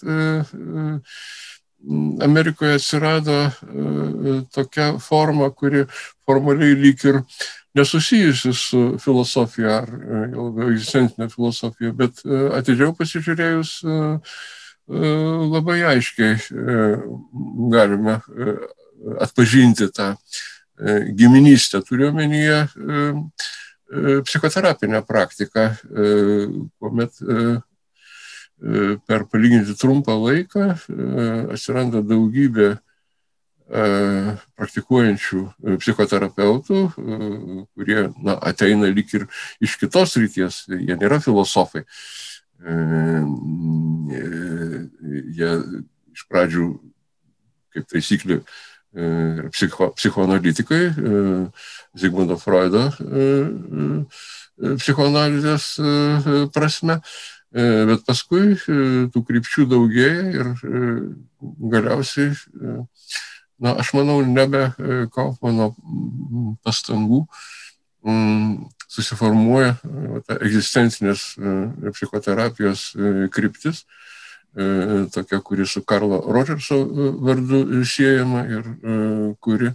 Amerikoje atsirado tokia forma, kuri formaliai lyg ir nesusijusi su filosofija ar labiau egzistencinė filosofija, bet atidžiau pasižiūrėjus labai aiškiai galime atpažinti tą giminystę. Turiu omenyje psichoterapinę praktiką, kuomet per palyginti trumpą laiką atsiranda daugybė praktikuojančių psichoterapeutų, kurie ateina lyg ir iš kitos srities, jie nėra filosofai. Jie iš pradžių, kaip taisyklė, psichoanalitikai, Zigmundo Freudo psichoanalizės prasme, bet paskui tų krypčių daugėja ir galiausiai, aš manau, nebe Kaufmano pastangų susiformuoja egzistencinės psichoterapijos kryptis, tokia, kuri su Karlo Rodžerso vardu siejama ir kuri,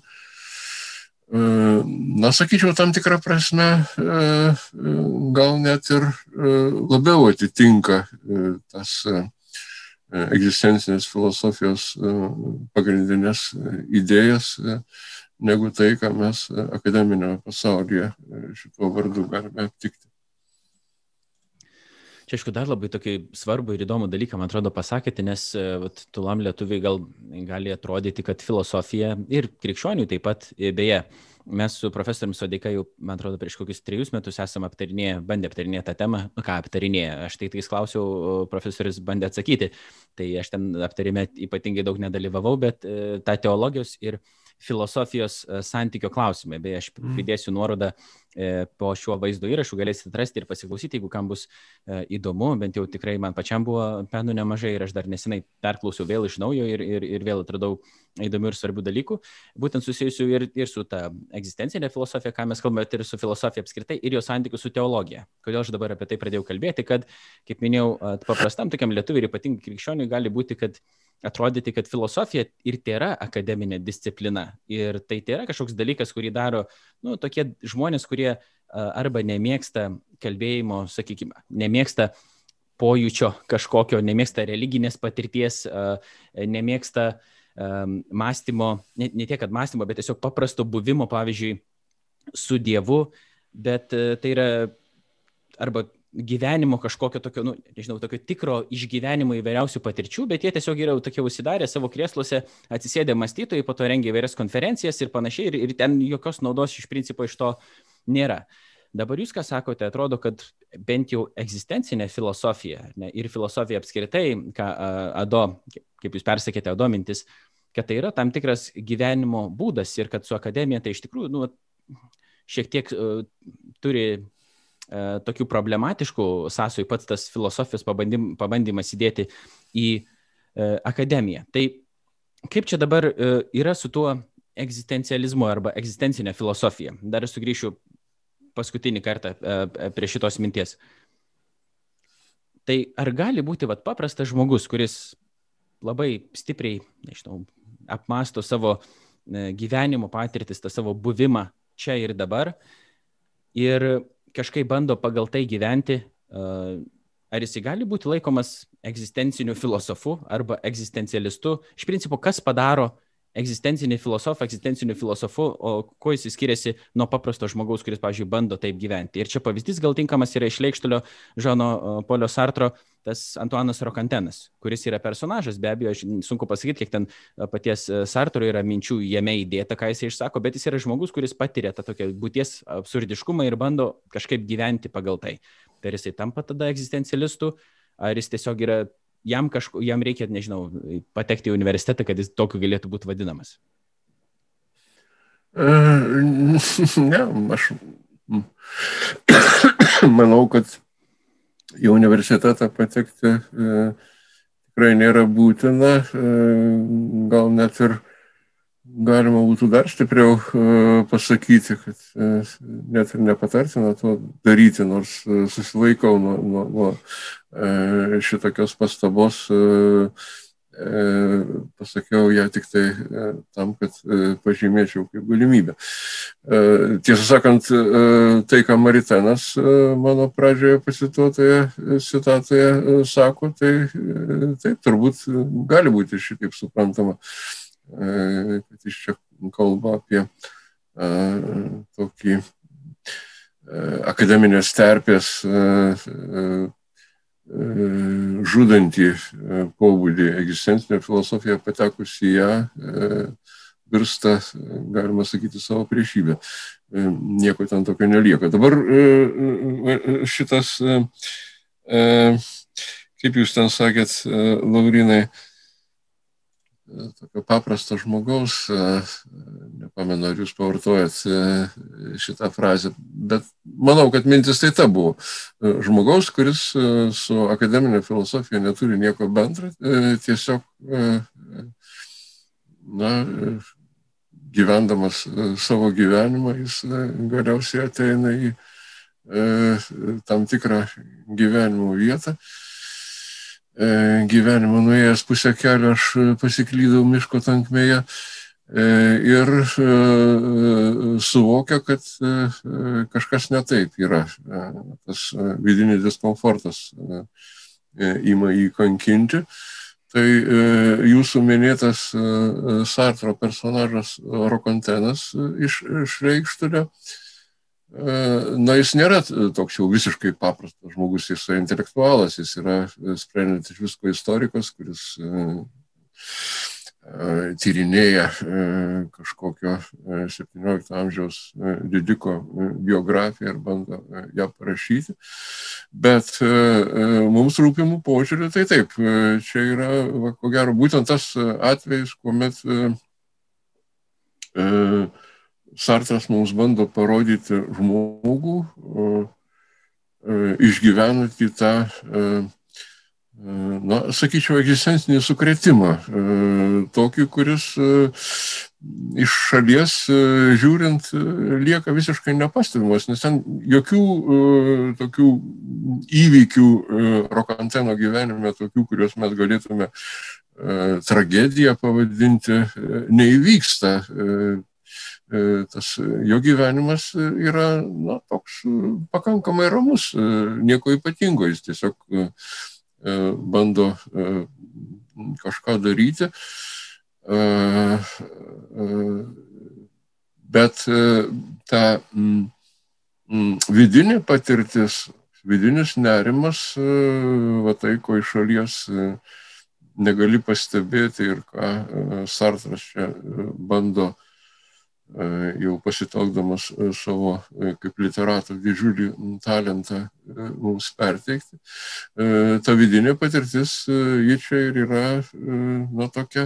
sakyčiau, tam tikrą prasme gal net ir labiau atitinka tas egzistencinės filosofijos pagrindinės idėjas, negu tai, ką mes akademinio pasaulyje šituo vardu galime aptikti. Čia, aišku, dar labai tokį svarbų ir įdomų dalyką, man atrodo, pasakėte, nes tūlam lietuviai gali atrodyti, kad filosofija ir krikščionių taip pat, beje, mes su profesoriumi Sodeika jau, man atrodo, prieš kokius 3 metus esame bandę aptarinėti tą temą. Nu ką aptarinėję, aš tai klausiau, profesorius bandė atsakyti, tai aš ten aptarime ypatingai daug nedalyvavau, bet tą teologijos ir filosofijos santykio klausimai. Beje, aš pridėsiu nuorodą po šiuo vaizdo įrašu, galėsite atrasti ir pasiklausyti, jeigu kam bus įdomu, bent jau tikrai man pačiam buvo penų nemažai ir aš dar nesenai perklausiau vėl iš naujo ir vėl atradau įdomių ir svarbių dalykų, būtent susijusių ir su ta egzistencinė filosofija, ką mes kalbame, ir su filosofija apskritai, ir jos santykiu su teologija. Kodėl aš dabar apie tai pradėjau kalbėti, kad, kaip minėjau, paprastam tokiam lietuviui ir ypatingai krikščioniui gali būti, kad atrodyti, kad filosofija ir tėra akademinė disciplina. Ir tai tėra kažkoks dalykas, kurį daro tokie žmonės, kurie arba nemėgsta kalbėjimo, sakykime, nemėgsta pojūčio kažkokio, nemėgsta religinės patirties, nemėgsta mąstymo, ne tiek, kad mąstymo, bet tiesiog paprasto buvimo, pavyzdžiui, su Dievu, bet tai yra arba gyvenimo kažkokio tokio, nežinau, tokio tikro išgyvenimo įvairiausių patirčių, bet jie tiesiog yra tokie užsidarę savo krėsluose, atsisėdę mąstytojai, po to rengia įvairias konferencijas ir panašiai, ir ten jokios naudos iš principo iš to nėra. Dabar jūs ką sakote, atrodo, kad bent jau egzistencinė filosofija ir filosofija apskritai, ką Ado, kaip jūs persakėte, Ado mintis, kad tai yra tam tikras gyvenimo būdas ir kad su akademija tai iš tikrųjų šiek tiek turi tokių problematiškų sąsajų pats tas filosofijos pabandymas įdėti į akademiją. Tai kaip čia dabar yra su tuo egzistencializmu arba egzistencinė filosofija? Dar sugrįšiu paskutinį kartą prie šitos minties. Tai ar gali būti paprastas žmogus, kuris labai stipriai, nežinau, apmąsto savo gyvenimo patirtis, tą savo buvimą čia ir dabar ir kažkaip bando pagal tai gyventi, ar jis gali būti laikomas egzistenciniu filosofu arba egzistencialistu? Iš principo, kas padaro egzistencinį filosofą, egzistenciniu filosofu, o kuo jis skiriasi nuo paprasto žmogaus, kuris, pavyzdžiui, bando taip gyventi? Ir čia pavyzdys gal tinkamas yra iš Leikštulio Žano Polio Sartro, tas Antuanas Rokantenas, kuris yra personažas, be abejo, sunku pasakyti, kiek ten paties Sartro yra minčių jame įdėta, ką jis išsako, bet jis yra žmogus, kuris patiria tą tokią būties absurdiškumą ir bando kažkaip gyventi pagal tai. Tai jisai tampa tada egzistencialistu, ar jis tiesiog yra, jam reikia, nežinau, patekti į universitetą, kad jis tokiu galėtų būti vadinamas? Ne, aš manau, kad į universitetą patekti tikrai nėra būtina, gal net ir galima būtų dar stipriau pasakyti, kad net ir nepatartina to daryti, nors susilaikau nuo šitokios pastabos, pasakiau ją tik tai tam, kad pažymėčiau kaip galimybę. Tiesą sakant, tai, ką Maritenas mano pradžioje pasituotoje citatoje sako, tai turbūt gali būti šitaip suprantama, kad iš čia kalba apie tokį akademinės terpės žudantį pobūdį. Egzistencinė filosofija patekus į ją virsta, galima sakyti, savo priešybę. Nieko ten tokio nelieka. Dabar šitas, kaip jūs ten sakėt, Laurinai, tokio paprasto žmogaus, nepamenu, ar jūs pavartojat šitą frazę, bet manau, kad mintis tai ta buvo. Žmogaus, kuris su akademinė filosofija neturi nieko bendra, tiesiog, gyvendamas savo gyvenimą, jis galiausiai ateina į tam tikrą gyvenimo vietą. Gyvenimą nuėjęs pusę kelio, aš pasiklydau miško tankmėje ir suvokia, kad kažkas ne taip yra. Tas vidinis diskomfortas ima jį kankinti. Tai jūsų minėtas Sartro personažas Rokantenas iš Leikštulio na, jis nėra toks jau visiškai paprastas žmogus, jis yra intelektualas, jis yra sprendžiant iš visko istorikas, kuris tyrinėja kažkokio 17 amžiaus didiko biografiją ir bando ją parašyti. Bet mums rūpimų požiūrį, tai taip, čia yra, ko gero, būtent tas atvejis, kuomet Sartras mums bando parodyti žmogų, išgyvenantį tą, na, sakyčiau, egzistencinį sukrėtimą, tokį, kuris iš šalies žiūrint lieka visiškai nepastebimas, nes ten jokių tokių įvykių Rokanteno gyvenime, tokių, kuriuos mes galėtume tragediją pavadinti, neįvyksta. Tas jo gyvenimas yra, na, toks pakankamai ramus, nieko ypatingo, jis tiesiog bando kažką daryti, bet ta vidinė patirtis, vidinis nerimas, va tai, ko iš šalies negali pastebėti ir ką Sartras čia bando jau pasitelkdamas savo kaip literato didžiulį talentą mums perteikti. Ta vidinė patirtis, ji čia ir yra, na, tokia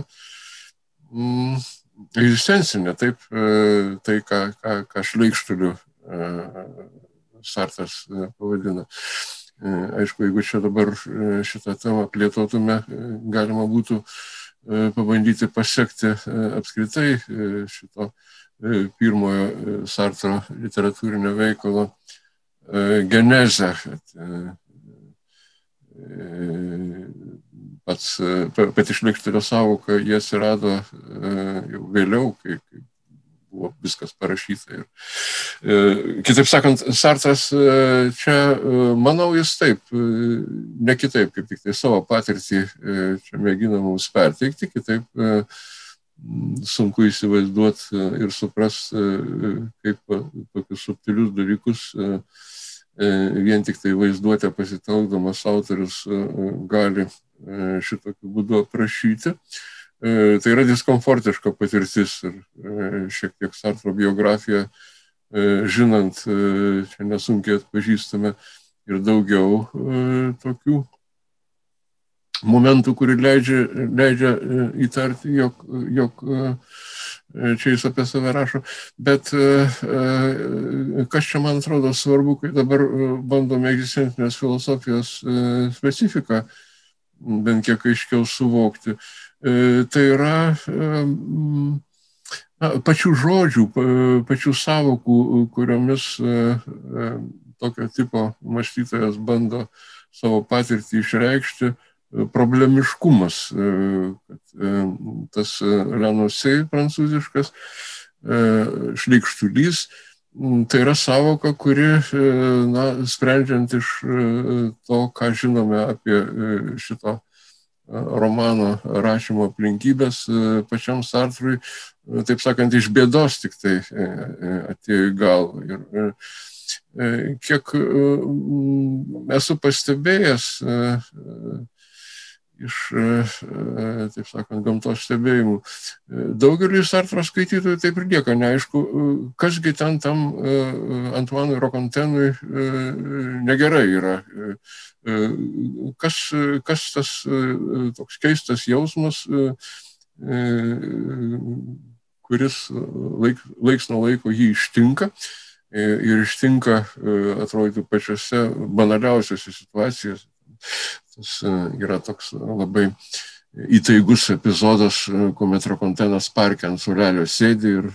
egzistencinė, taip, tai, ką šleikštuliu Sartras pavadina. Aišku, jeigu čia dabar šitą temą plėtotume, galima būtų pabandyti pasekti apskritai šito pirmojo Sartro literatūrinio veikalo genezę. Pati šleikštulio sąvoka, jie atsirado jau vėliau, kai buvo viskas parašyta. Ir, kitaip sakant, Sartras čia, manau, jis taip, ne kitaip, kaip tik tai savo patirtį čia mėgina mums perteikti, kitaip sunku įsivaizduoti ir suprasti, kaip tokius subtilius dalykus vien tik tai vaizduotę pasitelkdamas autorius gali šitokiu būdu aprašyti. Tai yra diskomfortiška patirtis ir šiek tiek Sartro biografiją žinant, čia nesunkiai atpažįstame ir daugiau tokių momentų, kuri leidžia įtarti, jog čia jis apie save rašo. Bet kas čia, man atrodo, svarbu, kai dabar bandome egzistencinės filosofijos specifiką bent kiek aiškiau suvokti, tai yra pačių žodžių, pačių sąvokų, kuriomis tokio tipo mąstytojas bando savo patirtį išreikšti, problemiškumas, tas Lenusei prancūziškas šleikštulys, tai yra sąvoka, kuri, na, sprendžiant iš to, ką žinome apie šito romano rašymo aplinkybės, pačiam Sartrui, taip sakant, iš bėdos tik tai atėjo į galvą. Ir kiek esu pastebėjęs iš, taip sakant, gamtos stebėjimų, daugeliui Sartro skaitytojų taip ir lieka neaišku, kasgi ten tam Antuanui Rokantenui negerai yra. Kas tas toks keistas jausmas, kuris laiks nuo laiko jį ištinka ir ištinka, atrodytų, pačiose banaliausiose situacijose. Tas yra toks labai įtaigus epizodas, kuomet Rokantenas parke ant suolelio sėdi ir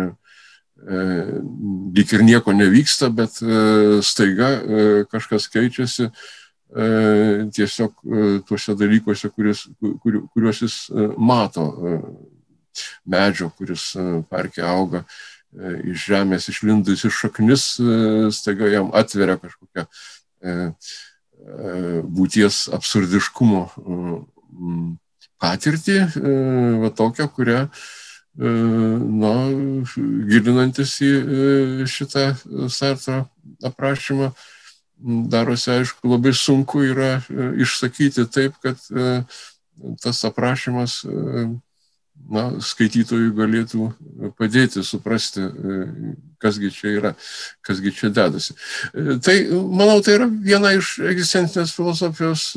lyg ir nieko nevyksta, bet staiga kažkas keičiasi tiesiog tuose dalykuose, kuriuos jis mato. Medžio, kuris parke auga, iš žemės išlindusi šaknis, staiga jam atveria kažkokią būties absurdiškumo patirtį, va tokią, kurią na, gilinantis į šitą Sartro aprašymą, darosi, aišku, labai sunku yra išsakyti taip, kad tas aprašymas na, skaitytojui galėtų padėti suprasti, kasgi čia yra, kasgi čia dedasi. Tai, manau, tai yra viena iš egzistencinės filosofijos,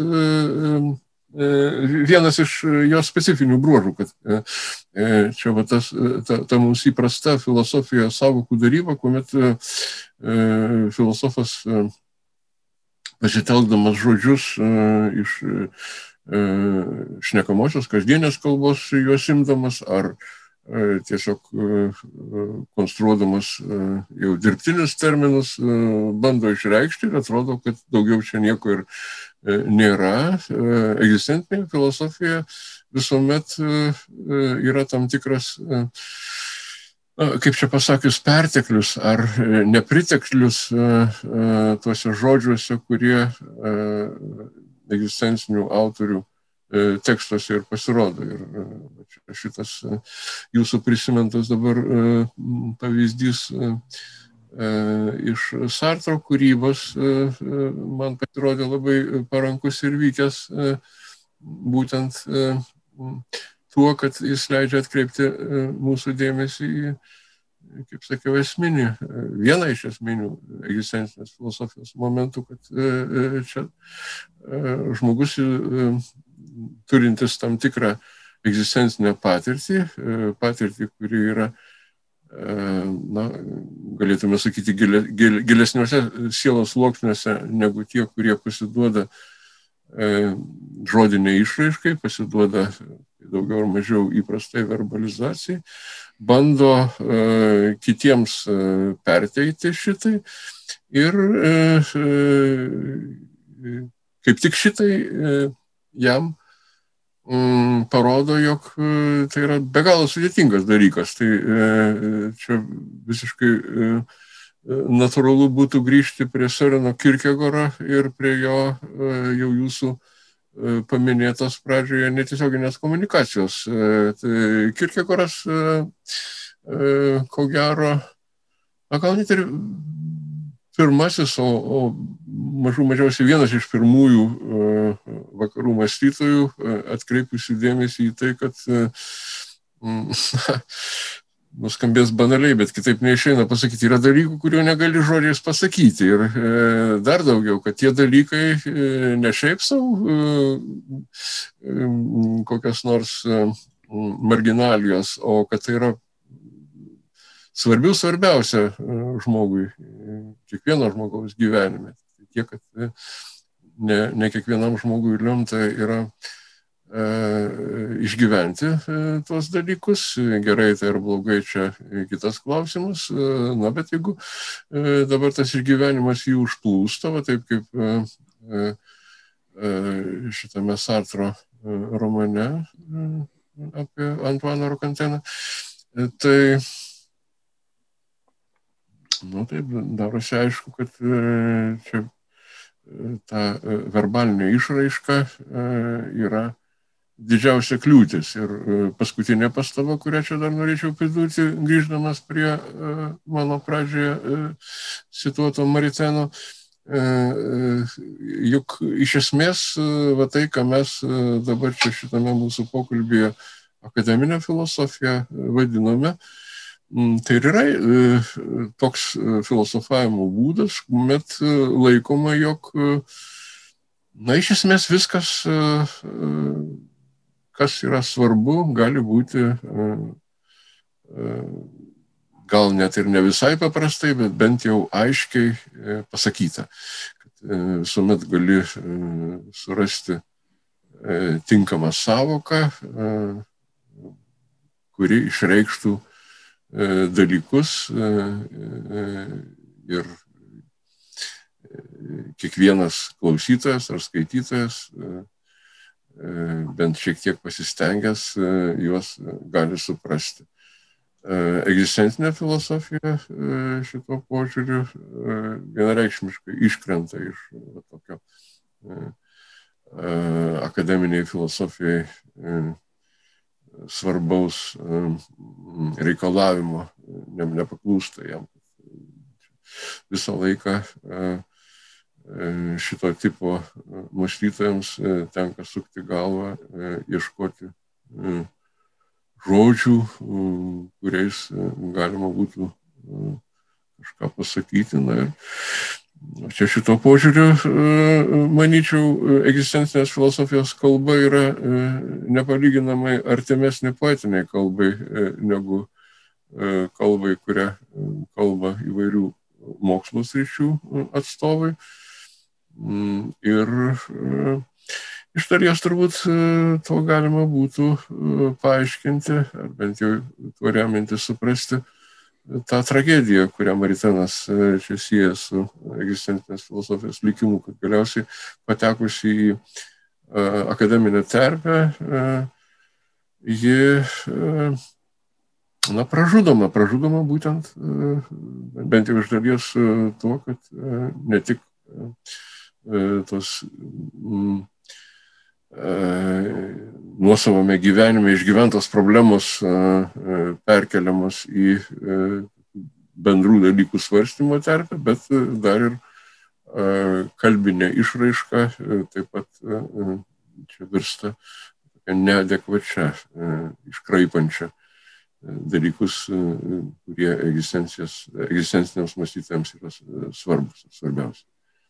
vienas iš jos specifinių bruožų, kad čia va ta mums įprasta filosofijos sąvokų daryba, kuomet filosofas pasitelkdamas žodžius iš šnekamosios kasdienės kalbos juos imdamas, ar tiesiog konstruodamas jau dirbtinius terminus, bando išreikšti ir atrodo, kad daugiau čia nieko ir nėra. Egzistentinė filosofija visuomet yra tam tikras, kaip čia pasakius, perteklius ar nepriteklius tuose žodžiuose, kurie egzistencinių autorių tekstuose ir pasirodo. Ir šitas jūsų prisimintas dabar pavyzdys iš Sartro kūrybos man pasirodė labai parankus ir vykęs būtent tuo, kad jis leidžia atkreipti mūsų dėmesį į, kaip sakiau, vieną iš esminių egzistencinės filosofijos momentų, kad čia žmogus turintis tam tikrą egzistencinę patirtį, kuri yra, na, galėtume sakyti, gilesniuose sielos sluoksniuose negu tie, kurie pasiduoda žodinė išraiškai, pasiduoda daugiau ar mažiau įprastai verbalizacijai, bando kitiems perteikti šitai ir kaip tik šitai jam parodo, jog tai yra be galo sudėtingas dalykas. Tai čia visiškai natūralu būtų grįžti prie Søreno Kierkegaardo ir prie jo jau jūsų paminėtos pradžioje netiesioginės komunikacijos. Tai Kierkegaardas, ko gero, gal net ir pirmasis, o mažiausiai vienas iš pirmųjų vakarų mąstytojų atkreipusių dėmesį į tai, kad nuskambės banaliai, bet kitaip neišeina pasakyti. Yra dalykų, kurių negali žodžiais pasakyti. Ir dar daugiau, kad tie dalykai ne šiaip savo kokios nors marginalijos, o kad tai yra svarbiausia žmogui, kiekvieno žmogaus gyvenime. Tiek, kad ne kiekvienam žmogui lemta yra išgyventi tuos dalykus. Gerai tai ar blogai, čia kitas klausimas. Na, bet jeigu dabar tas išgyvenimas jį užplūsta, va taip kaip šitame Sartro romane apie Antuaną Rokanteną, tai taip darosi aišku, kad čia ta verbalinė išraiška yra didžiausia kliūtis. Ir paskutinė pastaba, kurią čia dar norėčiau pridurti, grįždamas prie mano pradžioje cituoto Mariceno, juk iš esmės va tai, ką mes dabar čia šitame mūsų pokalbėje akademinę filosofiją vadiname, tai ir yra toks filosofavimo būdas, kuomet laikoma, jog na, iš esmės viskas, kas yra svarbu, gali būti gal net ir ne visai paprastai, bet bent jau aiškiai pasakyta. Kad visuomet gali surasti tinkamą savoką, kuri išreikštų dalykus ir kiekvienas klausytojas ar skaitytojas bent šiek tiek pasistengęs juos gali suprasti. Egzistencinė filosofija šito požiūriu vienareikšmiškai iškrenta iš tokio akademiniai filosofijai svarbaus reikalavimo, nepaklūsta jam. Visą laiką šito tipo mąstytojams tenka sukti galvą, ieškoti žodžių, kuriais galima būtų kažką pasakyti. Na, čia šito požiūriu, manyčiau, egzistencinės filosofijos kalba yra nepalyginamai artimesnė poetiniai kalbai negu kalbai, kurią kalba įvairių mokslo sričių atstovai. Ir iš dalies turbūt to galima būtų paaiškinti, ar bent jau tuo remiantis suprasti tą tragediją, kurią Maritenas čia sieja su egzistencinės filosofijos likimu, kad galiausiai patekusi į akademinę terpę, ji pražudoma būtent, bent jau iš dalies tuo, kad ne tik tos nuosavame gyvenime išgyventos problemos perkeliamos į bendrų dalykų svarstymo terpę, bet dar ir kalbinė išraiška taip pat čia virsta neadekvačia, iškraipančia dalykus, kurie egzistenciniams mąstytojams yra svarbiausi.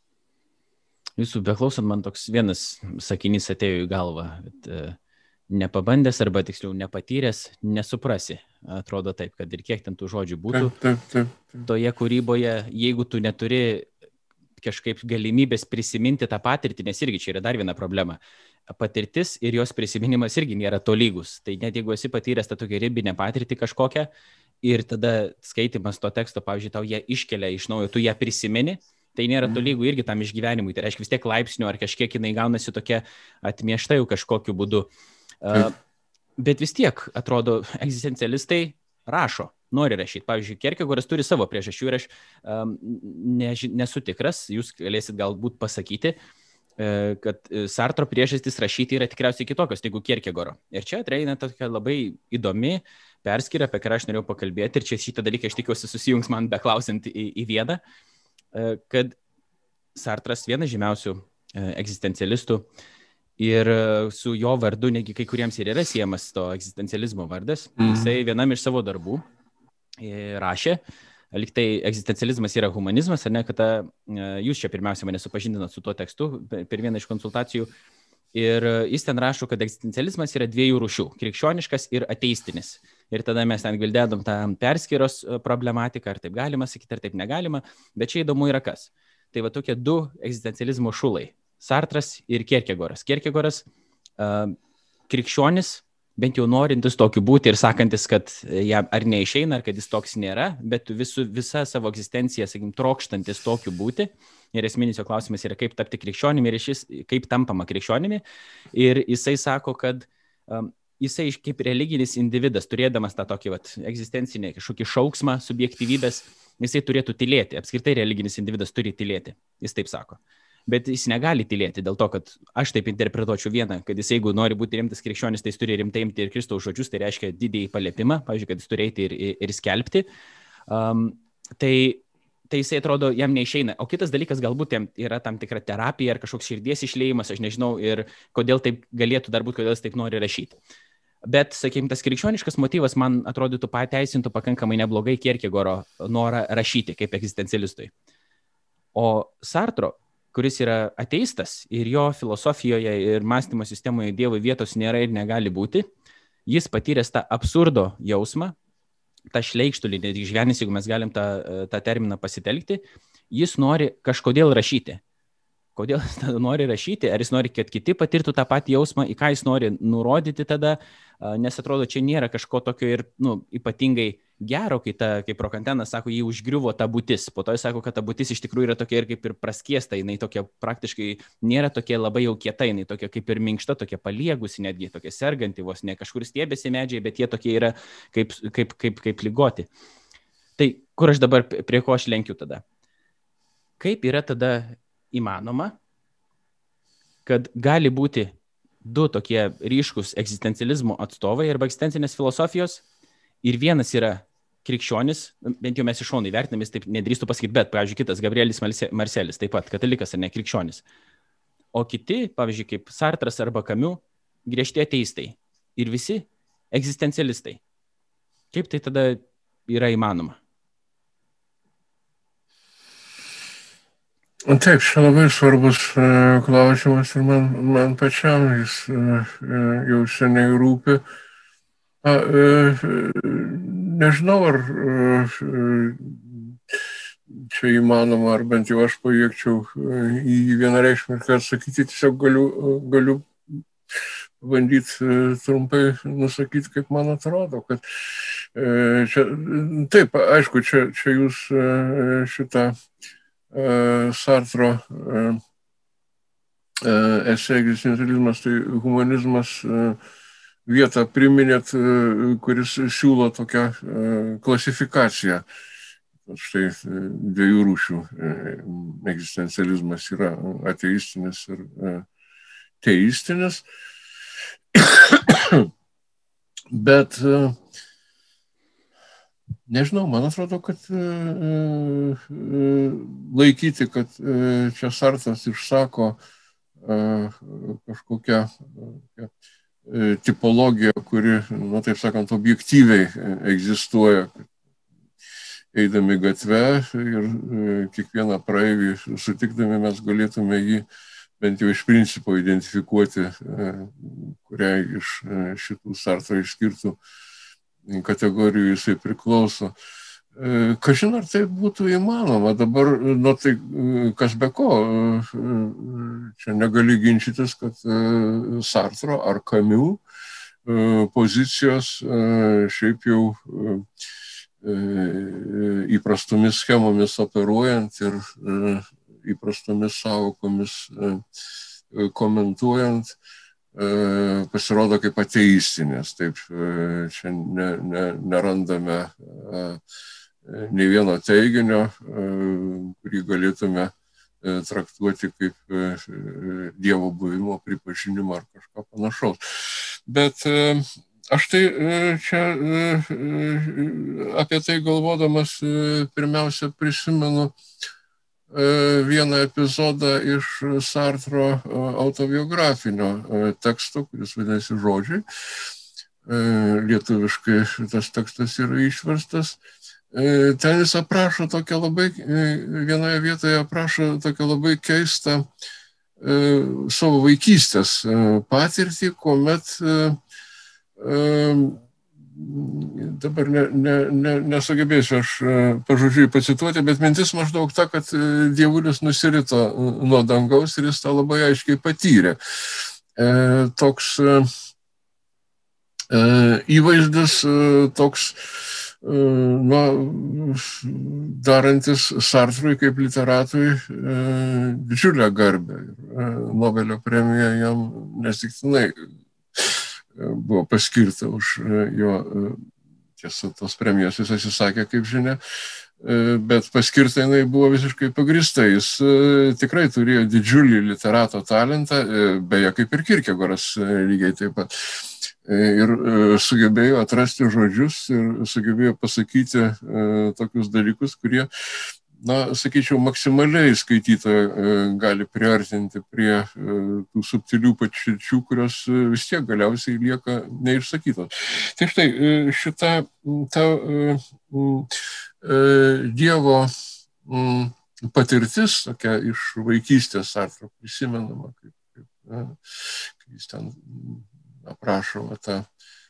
Jūsų beklausant, man toks vienas sakinys atėjo į galvą, kad nepabandęs arba tiksliau nepatyręs, nesuprasi. Atrodo taip, kad ir kiek ten tų žodžių būtų Taip. toje kūryboje, jeigu tu neturi kažkaip galimybės prisiminti tą patirtį, nes irgi čia yra dar viena problema. Patirtis ir jos prisiminimas irgi nėra tolygus. Tai net jeigu esi patyręs tą tokią ribinę patirtį kažkokią ir tada skaitimas to teksto, pavyzdžiui, tau ją iškelia iš naujo, tu ją prisimeni, tai nėra tolygų irgi tam išgyvenimui. Tai reiškia vis tiek laipsnių ar kažkiek jinai gaunasi tokia atmiešta jau kažkokiu būdu. Bet vis tiek, atrodo, egzistencialistai rašo, nori rašyti. Pavyzdžiui, Kierkegoras turi savo priežasčių ir aš nesu tikras, jūs galėsit galbūt pasakyti, kad Sartro priežastys rašyti yra tikriausiai kitokios negu Kierkegoro. Ir čia ateina tokia labai įdomi perskyra, apie kurią aš norėjau pakalbėti, ir čia šitą dalyką aš tikiuosi susijungs man beklausant į vieną, kad Sartras vienas žymiausių egzistencialistų ir su jo vardu, negi kai kuriems ir yra siejamas to egzistencializmo vardas, jisai vienam iš savo darbų rašė, lyg tai egzistencializmas yra humanizmas, ar ne, kad jūs čia pirmiausia mane supažindinat su tuo tekstu per vieną iš konsultacijų, ir jis ten rašo, kad egzistencializmas yra dviejų rūšių – krikščioniškas ir ateistinis. Ir tada mes ten gvildėdom tą perskyros problematiką, ar taip galima sakyti, ar taip negalima, bet čia įdomu yra kas. Tai va tokie du egzistencializmo šulai – Sartras ir Kierkegoras. Kierkegoras krikščionis, bent jau norintis tokiu būti ir sakantis, kad jam ar neišeina, ar kad jis toks nėra, bet visa savo egzistenciją, sakykim, trokštantis tokiu būti. Ir esminis jo klausimas yra, kaip tapti krikščionimi ir šis, kaip tampama krikščionimi. Ir jisai sako, kad jisai kaip religinis individas, turėdamas tą tokį egzistencinį kažkokį šauksmą, subjektyvybės, jisai turėtų tylėti. Apskritai religinis individas turi tylėti. Jis taip sako. Bet jis negali tylėti dėl to, kad aš taip interpretuočiau vieną, kad jis, jeigu nori būti rimtas krikščionis, tai jis turi rimtai imti ir Kristaus žodžius, tai reiškia didįjį paliepimą, pavyzdžiui, kad jis turi eiti ir skelbti. Tai jisai atrodo, jam neišeina. O kitas dalykas, galbūt jam yra tam tikra terapija ar kažkoks širdies išliejimas, aš nežinau, ir kodėl taip galėtų dar būti, kodėl jis taip nori rašyti. Bet, sakykime, tas krikščioniškas motyvas man atrodytų pateisintų pakankamai neblogai Kierkegoro norą rašyti kaip egzistencialistui. O Sartro, kuris yra ateistas ir jo filosofijoje ir mąstymo sistemoje Dievui vietos nėra ir negali būti, jis patyręs tą absurdo jausmą, tą šleikštulį, net išgyvenęs, jeigu mes galim tą terminą pasitelkti, jis nori kažkodėl rašyti. Kodėl jis nori rašyti? Ar jis nori, kad kiti patirtų tą patį jausmą, į ką jis nori nurodyti tada, nes atrodo, čia nėra kažko tokio ir ypatingai gero, kai Prokantenas sako, jį užgriuvo ta būtis. Po to jis sako, kad ta būtis iš tikrųjų yra tokia ir kaip ir praskiesta, jinai tokia praktiškai nėra tokia labai jau kieta, jinai tokia kaip ir minkšta, tokia paliegusi, netgi tokia serganti, vos ne kažkur stiebėsi medžiai, bet jie tokie yra kaip ligoti. Tai kur aš dabar, prie ko aš lenkiu tada? Kaip yra tada įmanoma, kad gali būti du tokie ryškus egzistencializmo atstovai arba egzistencinės filosofijos ir vienas yra krikščionis, bent jau mes iš šono įvertinam, jis taip nedrįstų pasakyti, bet, pavyzdžiui, kitas Gabrielis Marcelis, taip pat katalikas ar ne krikščionis. O kiti, pavyzdžiui, kaip Sartras arba Camus, griežti ateistai ir visi egzistencialistai. Kaip tai tada yra įmanoma? Taip, čia labai svarbus klausimas ir man pačiam jis jau seniai rūpi. Nežinau, ar čia įmanoma, ar bent jau aš pajėgčiau į vienareikšmiškai atsakyti, tiesiog galiu bandyti trumpai nusakyti, kaip man atrodo, kad čia, taip, aišku, čia jūs šitą Sartro esė egzistencializmas, tai humanizmas vietą priminėt, kuris siūlo tokią klasifikaciją. Štai dviejų rūšių egzistencializmas yra ateistinis ir teistinis. Bet nežinau, man atrodo, kad laikyti, kad čia Sartras išsako kažkokią tipologiją, kuri, nu, taip sakant, objektyviai egzistuoja, eidami gatve ir kiekvieną praeivį sutikdami mes galėtume jį bent jau iš principo identifikuoti, kuriai iš šitų Sartro išskirtų kategorijų jisai priklauso. Kažin ar tai būtų įmanoma. Dabar, nu tai kas be ko, čia negali ginčytis, kad Sartro ar Camus pozicijos šiaip jau įprastomis schemomis operuojant ir įprastomis sąvokomis komentuojant, pasirodo kaip ateistinės. Taip, čia nerandame nei vieno teiginio, kurį galėtume traktuoti kaip Dievo buvimo pripažinimą ar kažką panašaus. Bet aš tai čia apie tai galvodamas pirmiausia prisimenu vieną epizodą iš Sartro autobiografinio teksto, kuris vadinasi Žodžiai. Lietuviškai tas tekstas yra išverstas. Ten jis aprašo tokią labai, vienoje vietoje aprašo tokią labai keistą savo vaikystės patirtį, kuomet dabar nesugebėsiu aš pažodžiui pacituoti, bet mintis maždaug ta, kad dievulis nusirito nuo dangaus ir jis tą labai aiškiai patyrė. Toks įvaizdis, toks darantis Sartrui kaip literatui didžiulę garbę. Nobelio premija jam nesiktinai buvo paskirta už jo, tiesa, tos premijos jis atsisakė, kaip žinia, bet paskirta jinai buvo visiškai pagrįsta. Jis tikrai turėjo didžiulį literato talentą, beje, kaip ir Kierkegoras lygiai taip pat. Ir sugebėjo atrasti žodžius ir sugebėjo pasakyti tokius dalykus, kurie, na, sakyčiau, maksimaliai skaitytoją gali priartinti prie tų subtilių patirčių, kurios vis tiek galiausiai lieka neišsakytos. Tai štai šita ta Dievo patirtis, tokia iš vaikystės Sartro prisimenama, kaip jis ten aprašoma tą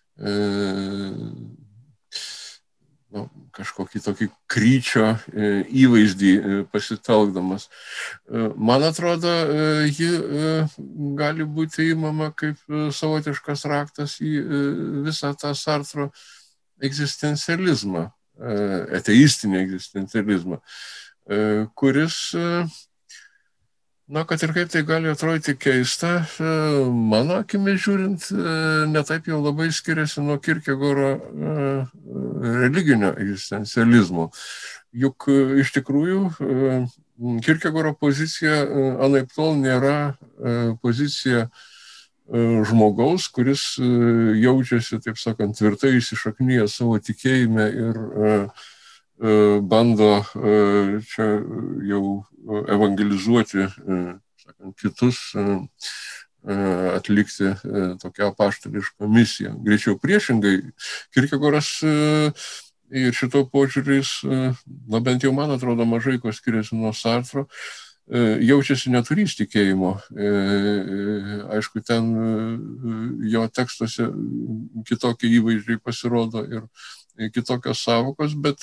kažkokį tokį kryčio įvaizdį pasitelkdamas. Man atrodo, ji gali būti įmama kaip savotiškas raktas į visą tą Sartro egzistencializmą, ateistinį egzistencializmą, kuris, na, kad ir kaip tai gali atrodyti keista, mano akimis žiūrint, netaip jau labai skiriasi nuo Kierkegoro religinio egzistencializmo. Juk iš tikrųjų Kierkegoro pozicija anaiptol nėra pozicija žmogaus, kuris jaučiasi, taip sakant, tvirtai įsišaknyję savo tikėjime ir bando čia jau evangelizuoti sakant, kitus, atlikti tokią apaštališką misiją. Greičiau priešingai, Kierkegoras ir šito požiūris, na bent jau man atrodo, mažai ko skiriasi nuo Sartro, jaučiasi neturys tikėjimo. Aišku, ten jo tekstuose kitokie įvaizdžiai pasirodo ir kitokios savokos, bet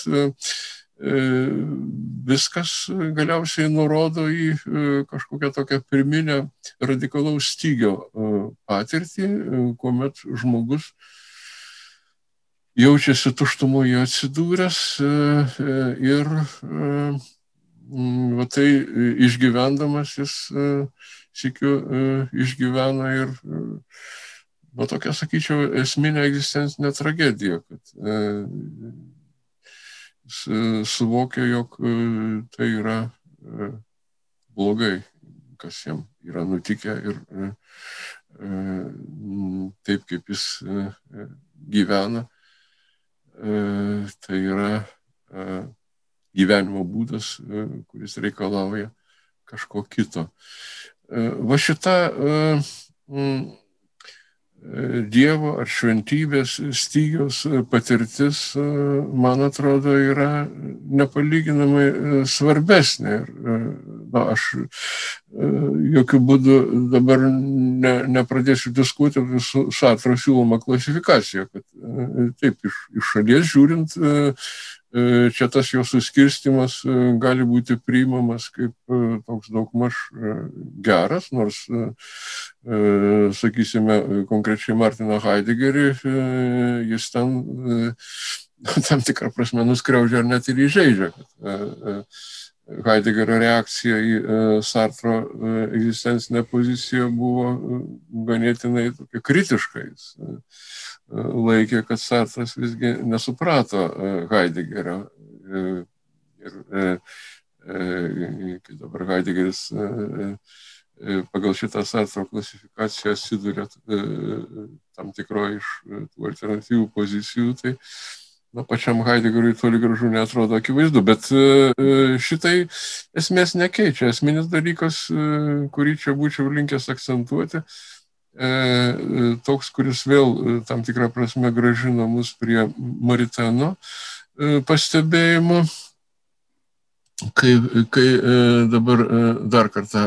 viskas galiausiai nurodo į kažkokią tokią pirminę radikalaus stygio patirtį, kuomet žmogus jaučiasi tuštumoje atsidūręs ir va tai išgyvendamas jis sykiu išgyvena ir nu, tokia, sakyčiau, esminė egzistencinė tragedija, kad jis suvokia, jog tai yra blogai, kas jam yra nutikę ir taip, kaip jis gyvena, tai yra gyvenimo būdas, kuris reikalauja kažko kito. Va šita Dievo ar šventybės stygiaus patirtis, man atrodo, yra nepalyginamai svarbesnė. Na, aš jokių būdų dabar nepradėsiu diskutuoti su Sartro siūloma klasifikacija, kad taip iš šalies žiūrint, čia tas jo suskirstimas gali būti priimamas kaip toks daugmaž geras, nors, sakysime, konkrečiai Martiną Heideggerį, jis ten tam tikrą prasme nuskriaudžia ar net ir įžeidžia. Heideggerio reakcija į Sartro egzistencinę poziciją buvo ganėtinai tokia kritiška. Jis laikė, kad Sartras visgi nesuprato Heideggerio. Ir kai dabar Heideggeris pagal šitą Sartro klasifikaciją atsiduria tam tikroje iš tų alternatyvų pozicijų, tai pačiam Heideggeriui toli gražu neatrodo akivaizdu, bet šitai esmės nekeičia. Esminis dalykas, kurį čia būčiau linkęs akcentuoti, toks, kuris vėl tam tikrą prasme grąžina mus prie Mariteno pastebėjimo, kai dabar dar kartą,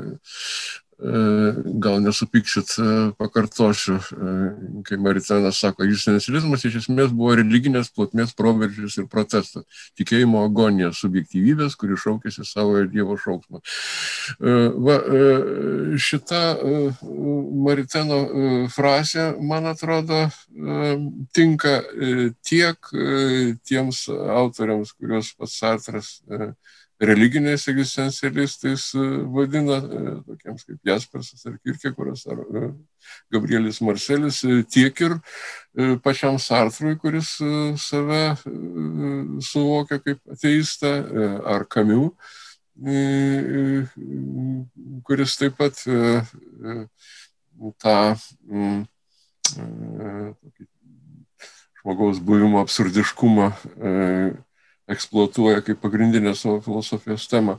gal nesupyksit, pakartosiu, kai Maritenas sako, egzistencializmas iš esmės buvo religinės plotmės proveržis ir protestas, tikėjimo agonija, subjektyvybės, kuri šaukėsi savojo Dievo šauksmą. Va, šita Mariteno frazė, man atrodo, tinka tiek tiems autoriams, kuriuos pats Sartras religiniais egzistencialistais vadina, tokiems kaip Jaspersas ar Kierkegoras ar Gabrielis Marcelis, tiek ir pačiam Sartrui, kuris save suvokia kaip ateistą, ar Camus, kuris taip pat tą žmogaus buvimo absurdiškumą eksploatuoja kaip pagrindinę savo filosofijos temą.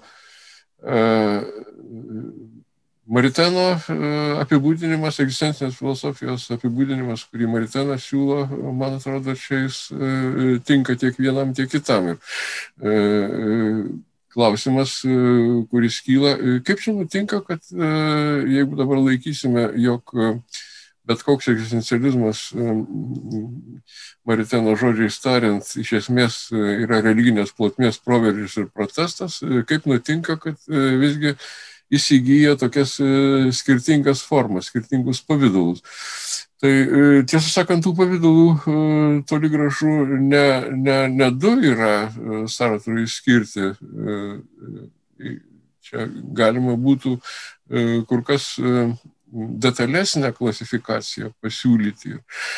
Mariteno apibūdinimas, egzistencinės filosofijos apibūdinimas, kurį Maritenas siūlo, man atrodo, čia jis tinka tiek vienam, tiek kitam. Ir klausimas, kuris kyla, kaip čia nutinka, kad jeigu dabar laikysime, jog bet koks egzistencializmas, Mariteno žodžiais tariant, iš esmės yra religinės plotmės proveržis ir protestas, kaip nutinka, kad visgi jis įgyja tokias skirtingas formas, skirtingus pavidalus. Tai tiesą sakant, tų pavydalų toli gražu ne du yra Sartrui skirti. Čia galima būtų kur kas detalesnę klasifikaciją pasiūlyti,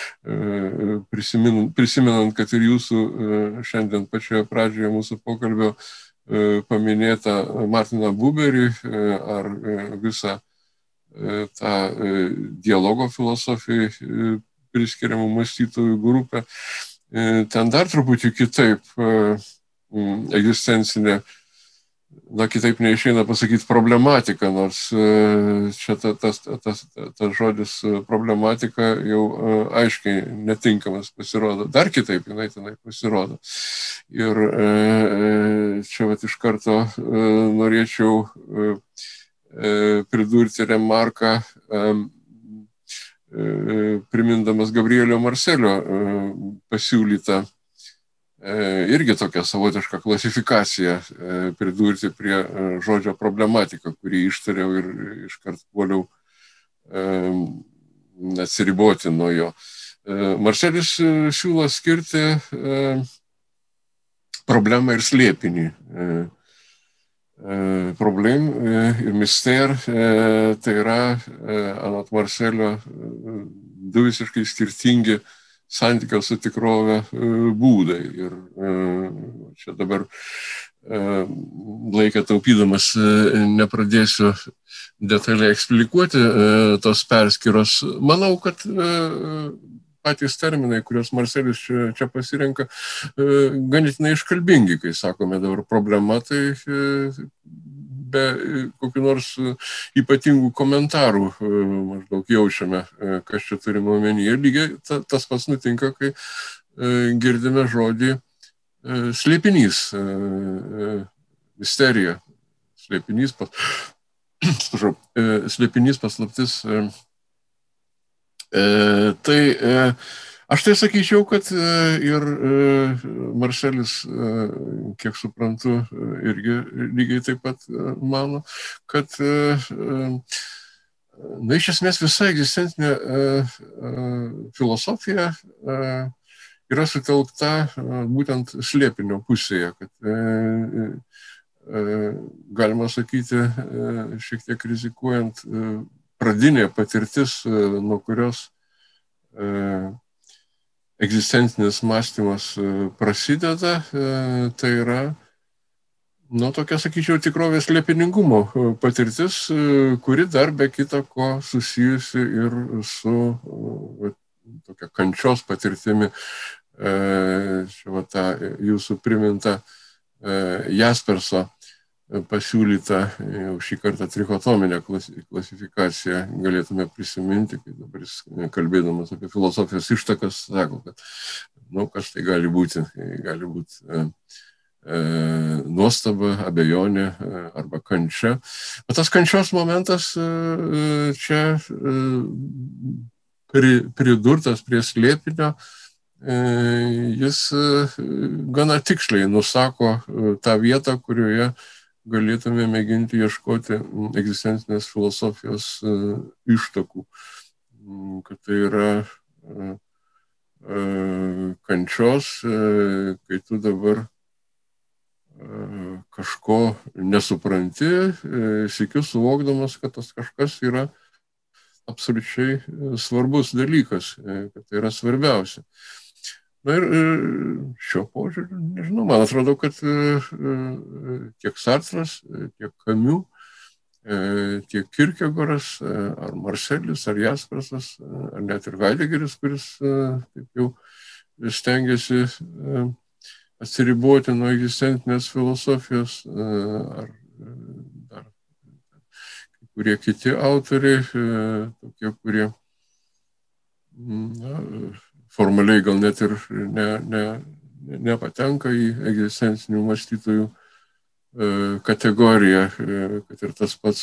prisimenant, kad ir jūsų šiandien pačioje pradžioje mūsų pokalbio paminėtą Martiną Buberį ar visą tą dialogo filosofijai priskiriamų mąstytojų grupę. Ten dar truputį kitaip egzistencinė, kitaip neišeina pasakyti problematika, nors čia tas žodis problematika jau aiškiai netinkamas pasirodo. Dar kitaip jinai tenai pasirodo. Ir čia iš karto norėčiau pridurti remarką, primindamas Gabrielio Marselio pasiūlytą irgi tokią savotišką klasifikaciją pridurti prie žodžio problematika, kurį ištariau ir iškart puoliau atsiriboti nuo jo. Marselis siūlo skirti problemą ir slėpinį. Problem ir mister tai yra, anot Marselio, du visiškai skirtingi santykio su tikrove būdai. Ir čia dabar laiką taupydamas nepradėsiu detaliai eksplikuoti tos perskyros. Manau, kad patys terminai, kuriuos Marselis čia pasirenka, ganėtinai iškalbingi, kai sakome dabar problema, tai be kokių nors ypatingų komentarų maždaug jaučiame, kas čia turime omenyje. Lygiai tas pats nutinka, kai girdime žodį slėpinys, misterija, slėpinys, paslaptis. Tai aš tai sakyčiau, kad ir Marselis, kiek suprantu, irgi lygiai taip pat mano, kad iš esmės visa egzistencinė filosofija yra sutelkta būtent slėpinio pusėje, kad galima sakyti, šiek tiek rizikuojant, pradinė patirtis, nuo kurios egzistencinis mąstymas prasideda, tai yra, tokia, sakyčiau, tikrovės slėpiningumo patirtis, kuri dar be kita ko susijusi ir su tokia kančios patirtimi. Čia ta jūsų priminta Jasperso pasiūlyta jau šį kartą trichotominę klasifikaciją galėtume prisiminti, kai dabar jis, kalbėdamas apie filosofijos ištakas, sako, kad kas tai gali būti nuostaba, abejonė arba kančia. Bet tas kančios momentas čia pridurtas prie slėpinio, jis gana tiksliai nusako tą vietą, kurioje galėtume mėginti ieškoti egzistencinės filosofijos ištakų, kad tai yra kančios, kai tu dabar kažko nesupranti, sykiu suvokdamas, kad tas kažkas yra absoliučiai svarbus dalykas, kad tai yra svarbiausia. Ir šiuo požiūriu, nežinau, man atrodo, kad tiek Sartras, tiek Camus, tiek Kierkegaardas, ar Marselis, ar Jaspersas, ar net ir Heideggeris, kuris taip jau stengiasi atsiriboti nuo egzistencinės filosofijos, ar dar kai kurie kiti autoriai, tokie, kurie formaliai gal net ir nepatenka į egzistencinių mąstytojų kategoriją, kad ir tas pats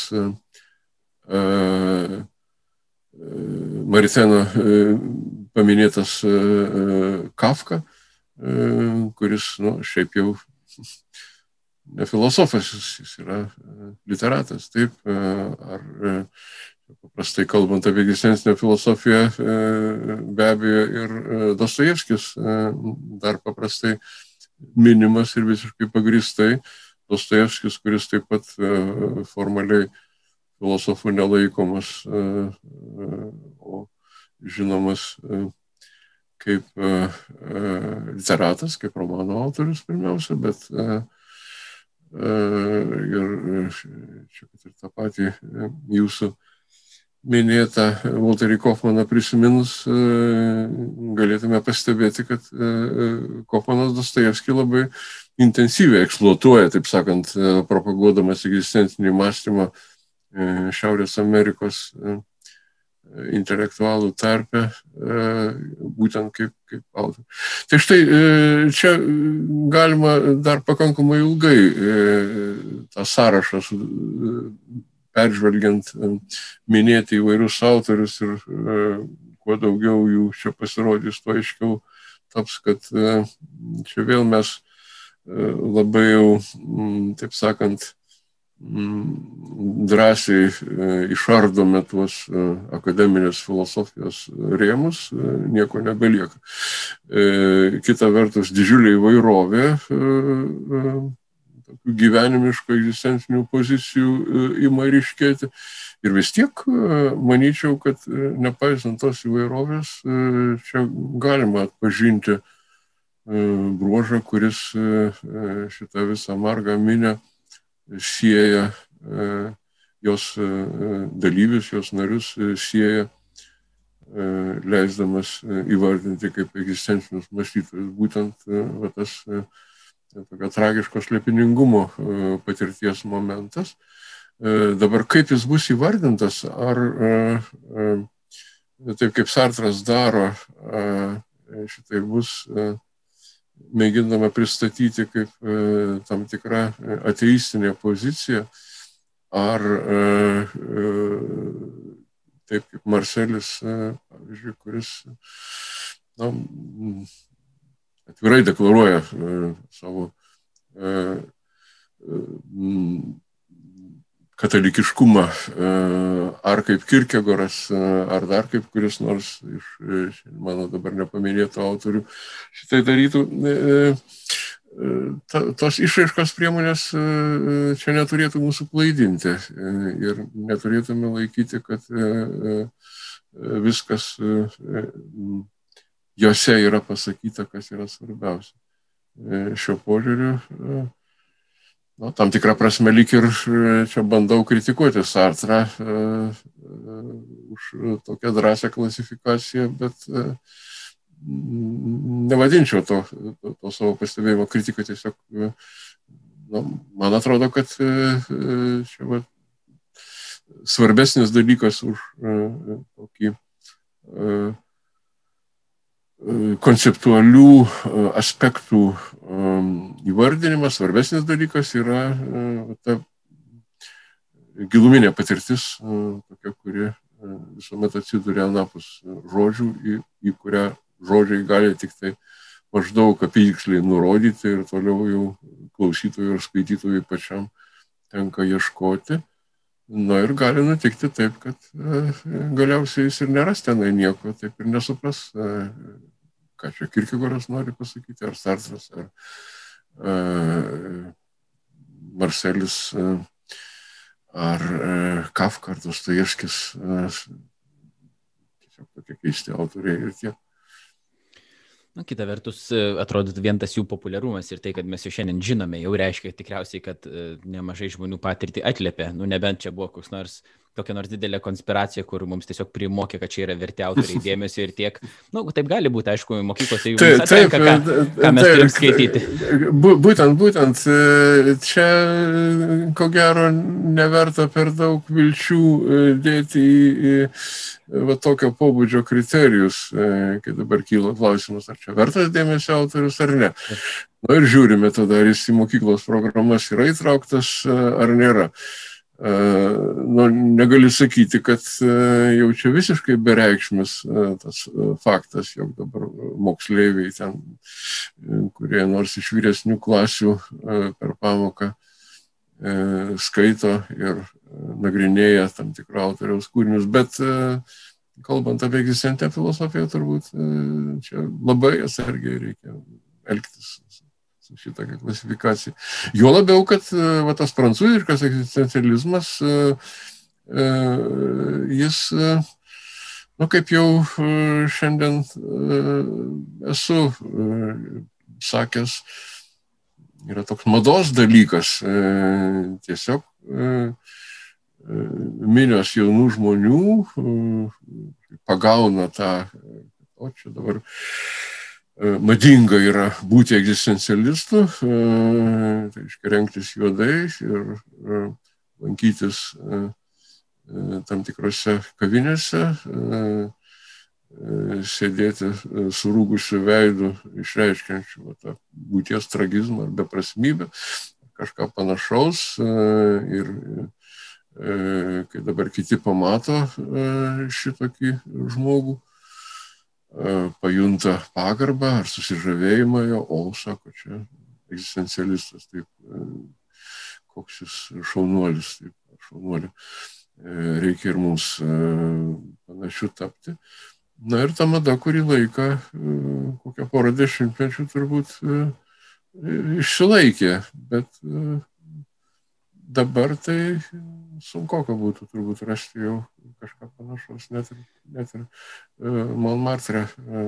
Mariteno paminėtas Kafka, kuris, šiaip jau ne filosofas, jis yra literatas, taip, ar paprastai kalbant apie egzistencinę filosofiją, be abejo ir Dostojevskis dar paprastai minimas ir visiškai pagrįstai. Dostojevskis, kuris taip pat formaliai filosofų nelaikomas, o žinomas kaip literatas, kaip romano autorius pirmiausia, bet ir čia, kad ir tą patį jūsų minėtą Walterį Kaufmaną prisiminus, galėtume pastebėti, kad Kaufmanas Dostojevskį labai intensyviai eksploatuoja, taip sakant, propaguodamas egzistencinį mąstymą Šiaurės Amerikos intelektualų tarpe, būtent kaip autorių. Tai štai čia galima dar pakankamai ilgai tą sąrašą peržvelgiant minėti įvairius autorius ir kuo daugiau jų čia pasirodys, tuo aiškiau taps, kad čia vėl mes labai jau, taip sakant, drąsiai išardome tuos akademinės filosofijos rėmus, nieko nebelieka. Kita vertus, didžiulė įvairovė gyvenimiško egzistencinių pozicijų ima ryškėti. Ir vis tiek, manyčiau, kad nepaisant tos įvairovės, čia galima atpažinti bruožą, kuris šitą visą margą minę sieja jos dalyvius, jos narius sieja, leisdamas įvardinti kaip egzistencinius mąstytojus. Būtent tas tokio tragiško slėpiningumo patirties momentas. Dabar kaip jis bus įvardintas, ar taip kaip Sartras daro, šitai bus mėgindama pristatyti kaip tam tikra ateistinė pozicija, ar taip kaip Marselis, pavyzdžiui, kuris atvirai deklaruoja savo katalikiškumą, ar kaip Kierkegoras, ar dar kaip kuris nors iš mano dabar nepaminėtų autorių šitai darytų. Tos išraiškos priemonės čia neturėtų mūsų klaidinti ir neturėtume laikyti, kad viskas jose yra pasakyta, kas yra svarbiausia. Šio požiūriu, tam tikrą prasme lyg ir čia bandau kritikuoti Sartrą už tokią drąsią klasifikaciją, bet nevadinčiau to savo pastebėjimo kritiką, tiesiog man atrodo, kad čia svarbesnis dalykas už tokį konceptualių aspektų įvardinimas, svarbesnis dalykas yra ta giluminė patirtis, tokia, kuri visuomet atsiduria anapus žodžių, į kurią žodžiai gali tik tai maždaug apytiksliai nurodyti ir toliau jau klausytojui ir skaitytojui pačiam tenka ieškoti. Na ir gali nutikti taip, kad galiausiai jis ir neras tenai nieko, taip ir nesupras, ką čia Kierkegoras nori pasakyti, ar Sartras, ar Marselis, ar Kafka, ar Dostojevskis. Tiesiog tokie keisti autoriai ir tiek. Kita vertus, atrodytų vien tas jų populiarumas ir tai, kad mes jau šiandien žinome, jau reiškia tikriausiai, kad nemažai žmonių patirtį atliepia. Nebent čia buvo kokia nors didelė konspiracija, kur mums tiesiog primokė, kad čia yra verti autoriai dėmesio ir tiek. Taip gali būti, aišku, mokyklose jų atrenka, ką mes turim skaityti. Būtent, čia ko gero neverta per daug vilčių dėti į tokio pobūdžio kriterijus, kai dabar kyla klausimas, ar čia vertas dėmesio autorius ar ne. Ir žiūrime tada, ar jis į mokyklos programas yra įtrauktas ar nėra. Negali sakyti, kad jau čia visiškai bereikšmis tas faktas, jog dabar moksleiviai ten, kurie nors iš vyresnių klasių per pamoką skaito ir nagrinėja tam tikrą autoriaus kūrinius, bet kalbant apie egzistencinę filosofiją, turbūt čia labai atsargiai reikia elgtis su šitokia klasifikacija. Jo labiau, kad tas prancūziškas egzistencializmas, jis, kaip jau šiandien esu sakęs, yra toks mados dalykas. Tiesiog minios jaunų žmonių pagauna tą, o čia dabar madinga yra būti egzistencialistu, tai reiškia rengtis juodai ir lankytis tam tikrose kavinėse, sėdėti surūgusiu veidu, išreiškiančiu tą būties tragizmą ar beprasmybę, kažką panašaus. Ir kai dabar kiti pamato šitokį žmogų, pajunta pagarbą ar susižavėjimą jo, sako, čia egzistencialistas, taip, koks jis šaunuolis, taip, šaunuolė. Reikia ir mums panašių tapti. Na ir ta mada kurį laiką, kokią porą dešimtmečių turbūt išsilaikė, bet dabar tai sunkoka būtų turbūt rasti jau kažką panašaus, net ir Montmartre,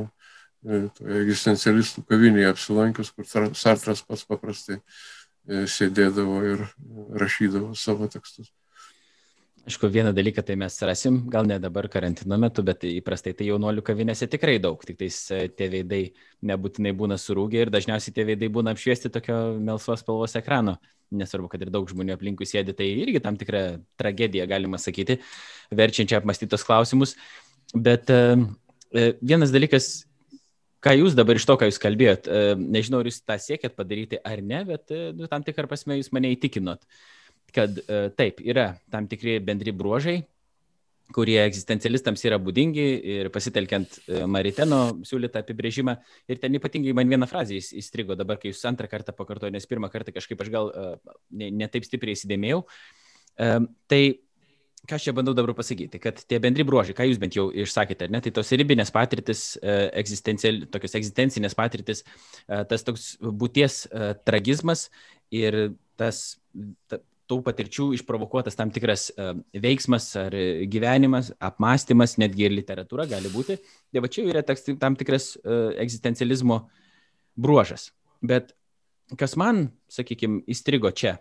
toje egzistencialistų kavinėje apsilankius, kur Sartras pats paprastai sėdėdavo ir rašydavo savo tekstus. Aišku, vieną dalyką tai mes rasim, gal ne dabar karantino metu, bet įprastai tai jaunuolių kavinėse tikrai daug, tik tais tie veidai nebūtinai būna surūgę ir dažniausiai tie veidai būna apšviesti tokio melsvos spalvos ekrano. Nesvarbu, kad ir daug žmonių aplinkui sėdi, tai irgi tam tikra tragedija, galima sakyti, verčiančia apmąstytos klausimus. Bet vienas dalykas, ką jūs dabar iš to, ką jūs kalbėjot, nežinau, ar jūs tą siekėt padaryti ar ne, bet tam tikrą prasme jūs mane įtikinot, kad taip, yra tam tikri bendri bruožai, kurie egzistencialistams yra būdingi ir pasitelkiant Mariteno siūlytą apibrėžimą. Ir ten ypatingai man vieną frazę įstrigo dabar, kai jūs antrą kartą pakartoju, nes pirmą kartą kažkaip aš gal ne taip stipriai įsidėmėjau. Tai ką aš čia bandau dabar pasakyti, kad tie bendri bruožai, ką jūs bent jau išsakėte, ne, tai tos ribinės patirtis, tokios egzistencinės patirtis, tas toks būties tragizmas ir tas tų patirčių išprovokuotas tam tikras veiksmas ar gyvenimas, apmąstymas, netgi ir literatūra gali būti. Tai va čia yra tam tikras egzistencializmo bruožas. Bet kas man, sakykime, įstrigo čia,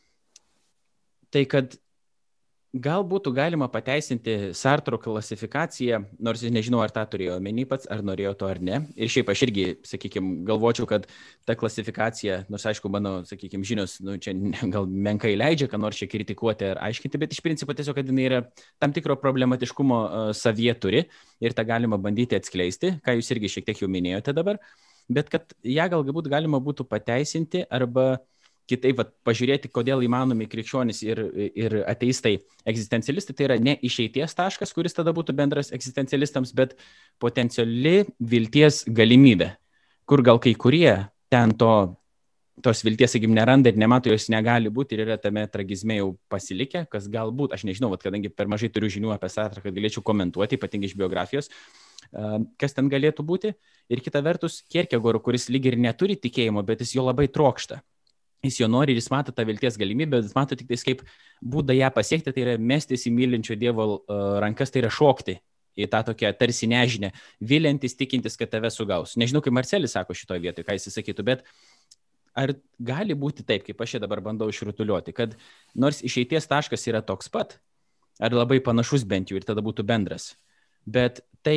tai kad gal būtų galima pateisinti Sartro klasifikaciją, nors jis nežinau, ar tą turėjo omeny pats, ar norėjo to ar ne. Ir šiaip aš irgi, sakykime, galvočiau, kad ta klasifikacija, nors aišku, mano, sakykime, žinios, čia gal menkai leidžia, ką nors čia kritikuoti ar aiškinti, bet iš principo tiesiog, kad jinai yra tam tikro problematiškumo savyje turi ir tą galima bandyti atskleisti, ką jūs irgi šiek tiek jau minėjote dabar, bet kad ją galbūt galima būtų pateisinti arba kitaip pažiūrėti, kodėl įmanomi krikščionys ir ateistai egzistencialistai, tai yra ne išeities taškas, kuris tada būtų bendras egzistencialistams, bet potenciali vilties galimybė, kur gal kai kurie ten tos vilties, sakykime, neranda ir nemato, jos negali būti ir yra tame tragizme jau pasilikę, kas galbūt, aš nežinau, kadangi per mažai turiu žinių apie Sartrą, kad galėčiau komentuoti, ypatingai iš biografijos, kas ten galėtų būti. Ir kita vertus, Kierkegaard, kuris lyg ir neturi tikėjimo, bet jis jo labai trokšta. Jis jo nori ir jis mato tą vilties galimybę, bet jis mato tik tais kaip būdą ją pasiekti, tai yra mestis į mylinčio Dievo rankas, tai yra šokti į tą tokią tarsi nežinę, viliantis, tikintis, kad tave sugaus. Nežinau, kaip Marcelis sako šitoje vietoje, ką jis sakytų, bet ar gali būti taip, kaip aš čia dabar bandau išrutuliuoti, kad nors išeities taškas yra toks pat, ar labai panašus bent jau ir tada būtų bendras, bet tai,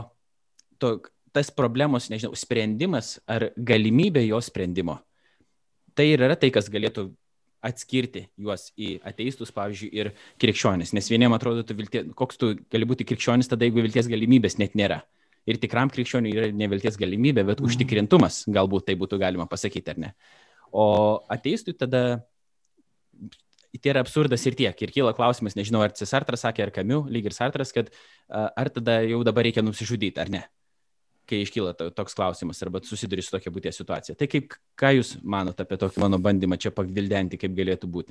tas problemos, nežinau, sprendimas ar galimybė jo sprendimo, tai ir yra tai, kas galėtų atskirti juos į ateistus, pavyzdžiui, ir krikščionis. Nes vieniem atrodo, koks tu gali būti krikščionis tada, jeigu vilties galimybės net nėra. Ir tikram krikščioniui yra ne vilties galimybė, bet užtikrintumas, galbūt tai būtų galima pasakyti, ar ne. O ateistui tada tai yra absurdas ir tiek. Ir kyla klausimas, nežinau, ar Sartras sakė, ar Camus, lyg ir Sartras, kad ar tada jau dabar reikia nusižudyti, ar ne. Kai iškyla toks klausimas, arba susiduri su tokia būties situacija. Tai ką jūs manote apie tokį mano bandymą čia pagvildenti, kaip galėtų būti?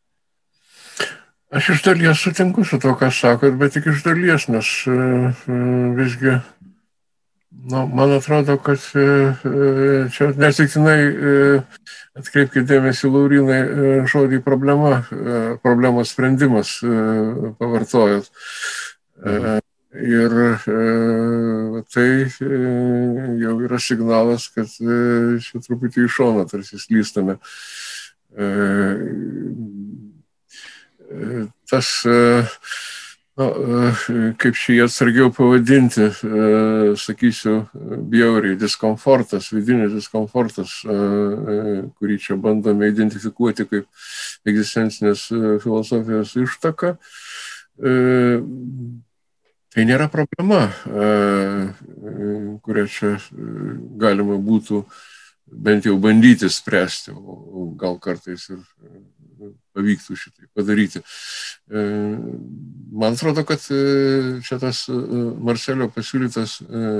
Aš iš dalies sutinku su to, ką sakot, bet tik iš dalies, nes visgi, man atrodo, kad čia nesiktinai atkreipkite dėmesį, Laurinai, žodį problemos sprendimas pavartojot. Ir tai jau yra signalas, kad čia truputį į šoną tarsi slystame. tas, kaip šį atsargiau pavadinti, sakysiu, bjauriai diskomfortas, vidinis diskomfortas, kurį čia bandome identifikuoti kaip egzistencinės filosofijos ištaka, tai nėra problema, kurią čia galima būtų bent jau bandyti spręsti, o gal kartais ir pavyktų šitai padaryti. Man atrodo, kad čia tas Marselio pasiūlytas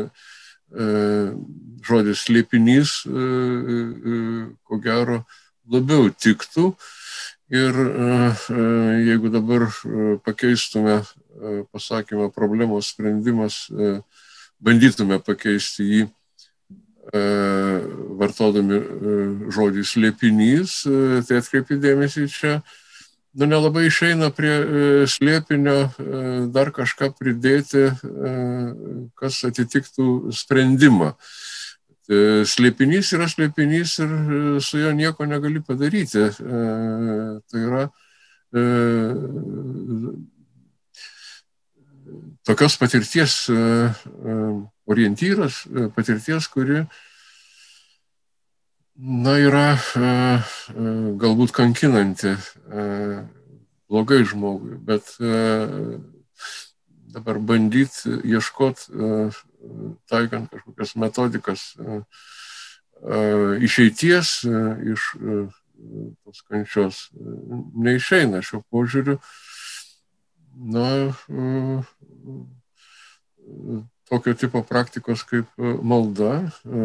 žodis slėpinys, ko gero, labiau tiktų. Ir jeigu dabar pakeistume pasakymą problemos sprendimas, bandytume pakeisti jį vartodami žodį slėpinys, tai atkreipi dėmesį čia, nelabai išeina prie slėpinio dar kažką pridėti, kas atitiktų sprendimą. Slėpinys yra slėpinys ir su juo nieko negali padaryti. Tai yra tokios patirties orientyras, patirties, kuri yra galbūt kankinanti blogai žmogui, bet dabar bandyti ieškoti, taikant kažkokias metodikas išeities iš tos kančios, neišeina šiuo požiūriu. Tokio tipo praktikos kaip malda,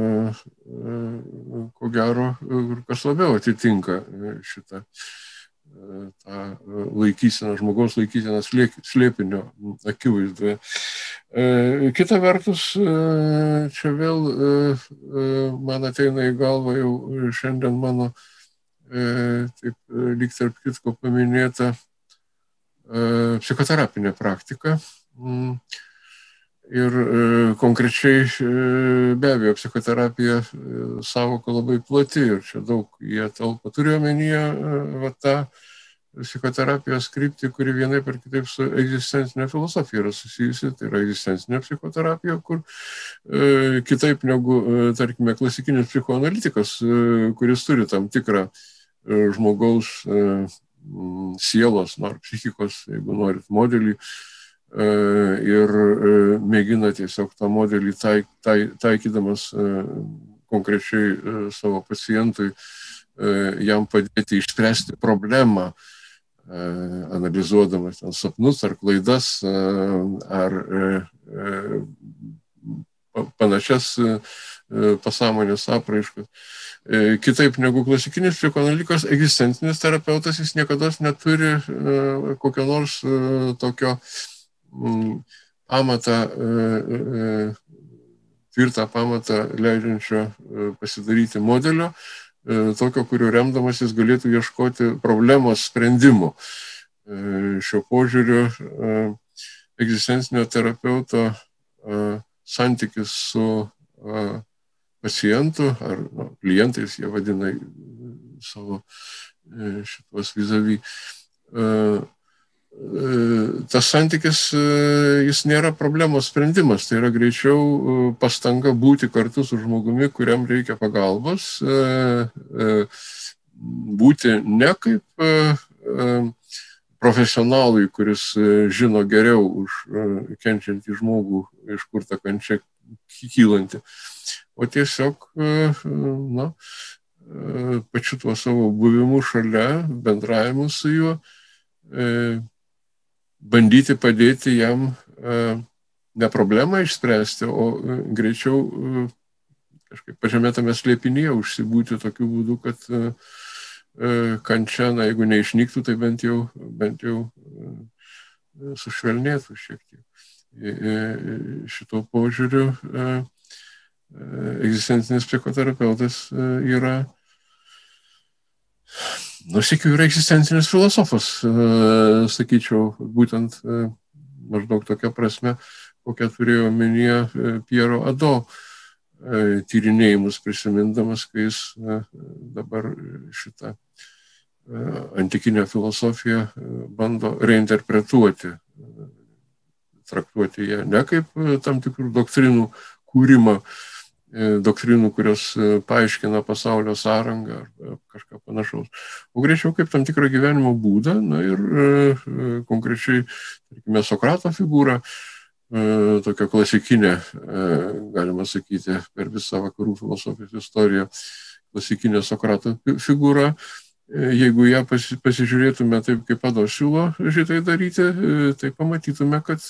ko gero, kas labiau atitinka šitą tą laikyseną, žmogaus laikyseną slėpinio akivaizdoje. Kita vertus, čia vėl man ateina į galvą jau šiandien mano taip lyg tarp kitko paminėta psichoterapinė praktika. Ir konkrečiai be abejo psichoterapija sąvoka labai plati ir čia daug jie telpa. Turiu omenyje tą psichoterapijos kryptį, kuri vienaip ar kitaip su egzistencinė filosofija yra susijusi, tai yra egzistencinė psichoterapija, kur kitaip negu, tarkime, klasikinis psichoanalitikas, kuris turi tam tikrą žmogaus sielos, psichikos, jeigu norit, modelį, ir mėgina tiesiog tą modelį taikydamas konkrečiai savo pacientui, jam padėti išspręsti problemą, analizuodamas sapnus ar klaidas ar panašias pasąmonės apraiškas. Kitaip negu klasikinis psichoanalitikas, egzistencinis terapeutas, jis niekada neturi kokio nors tokio pamatą, tvirtą pamatą leidžiančio pasidaryti modelio, tokio, kurio remdamas jis galėtų ieškoti problemos sprendimų. Šio požiūriu egzistencinio terapeuto santykis su pacientu ar klientais, jie vadina savo šitos vis-a-vis, tas santykis, jis nėra problemos sprendimas, tai yra greičiau pastanga būti kartu su žmogumi, kuriam reikia pagalbos, būti ne kaip profesionalui, kuris žino geriau už kenčiantį žmogų, iš kur ta kančia kylanti, o tiesiog pačiu tuo savo buvimu šalia, bendravimu su juo, bandyti padėti jam ne problemą išspręsti, o greičiau kažkaip pažemėtame slėpinyje užsibūti tokiu būdu, kad kančia, jeigu neišnyktų, tai bent jau sušvelnėtų šiek tiek. Šito požiūriu egzistencinis psichoterapeutas yra sykiu yra egzistencinis filosofas, sakyčiau, būtent maždaug tokia prasme, kokią turėjo omenyje Piero Ado tyrinėjimus prisimindamas, kai jis dabar šitą antikinė filosofija bando reinterpretuoti, traktuoti ją ne kaip tam tikrų doktrinų kūrimą, doktrinų, kurios paaiškina pasaulio sąrangą ar kažką panašaus, o greičiau kaip tam tikrą gyvenimo būdą, na ir konkrečiai, tarkime, Sokrato figūra, tokia klasikinė, galima sakyti, per visą vakarų filosofijos istoriją, klasikinė Sokrato figūra. Jeigu ją pasižiūrėtume taip, kaip Ados siūlo šitai daryti, tai pamatytume, kad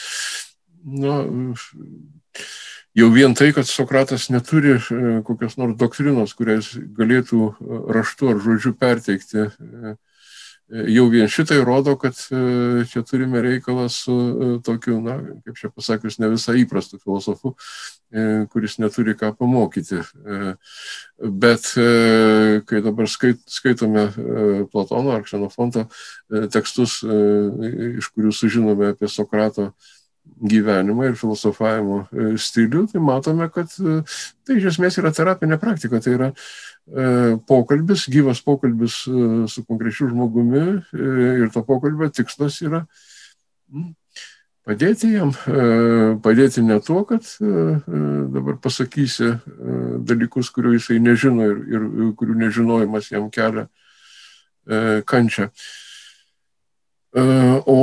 jau vien tai, kad Sokratas neturi kokios nors doktrinos, kurias galėtų raštu ar žodžiu perteikti, jau vien šitai rodo, kad čia turime reikalą su tokiu, na, kaip čia pasakius, ne visai įprastu filosofu, kuris neturi ką pamokyti. Bet kai dabar skaitome Platono ar Ksenofonto tekstus, iš kurių sužinome apie Sokrato gyvenimą ir filosofavimo stilių, tai matome, kad tai iš esmės yra terapinė praktika, tai yra pokalbis, gyvas pokalbis su konkrečiu žmogumi ir to pokalbio tikslas yra padėti jam, padėti ne tuo, kad dabar pasakysi dalykus, kurių jisai nežino ir kurių nežinojimas jam kelia kančią, o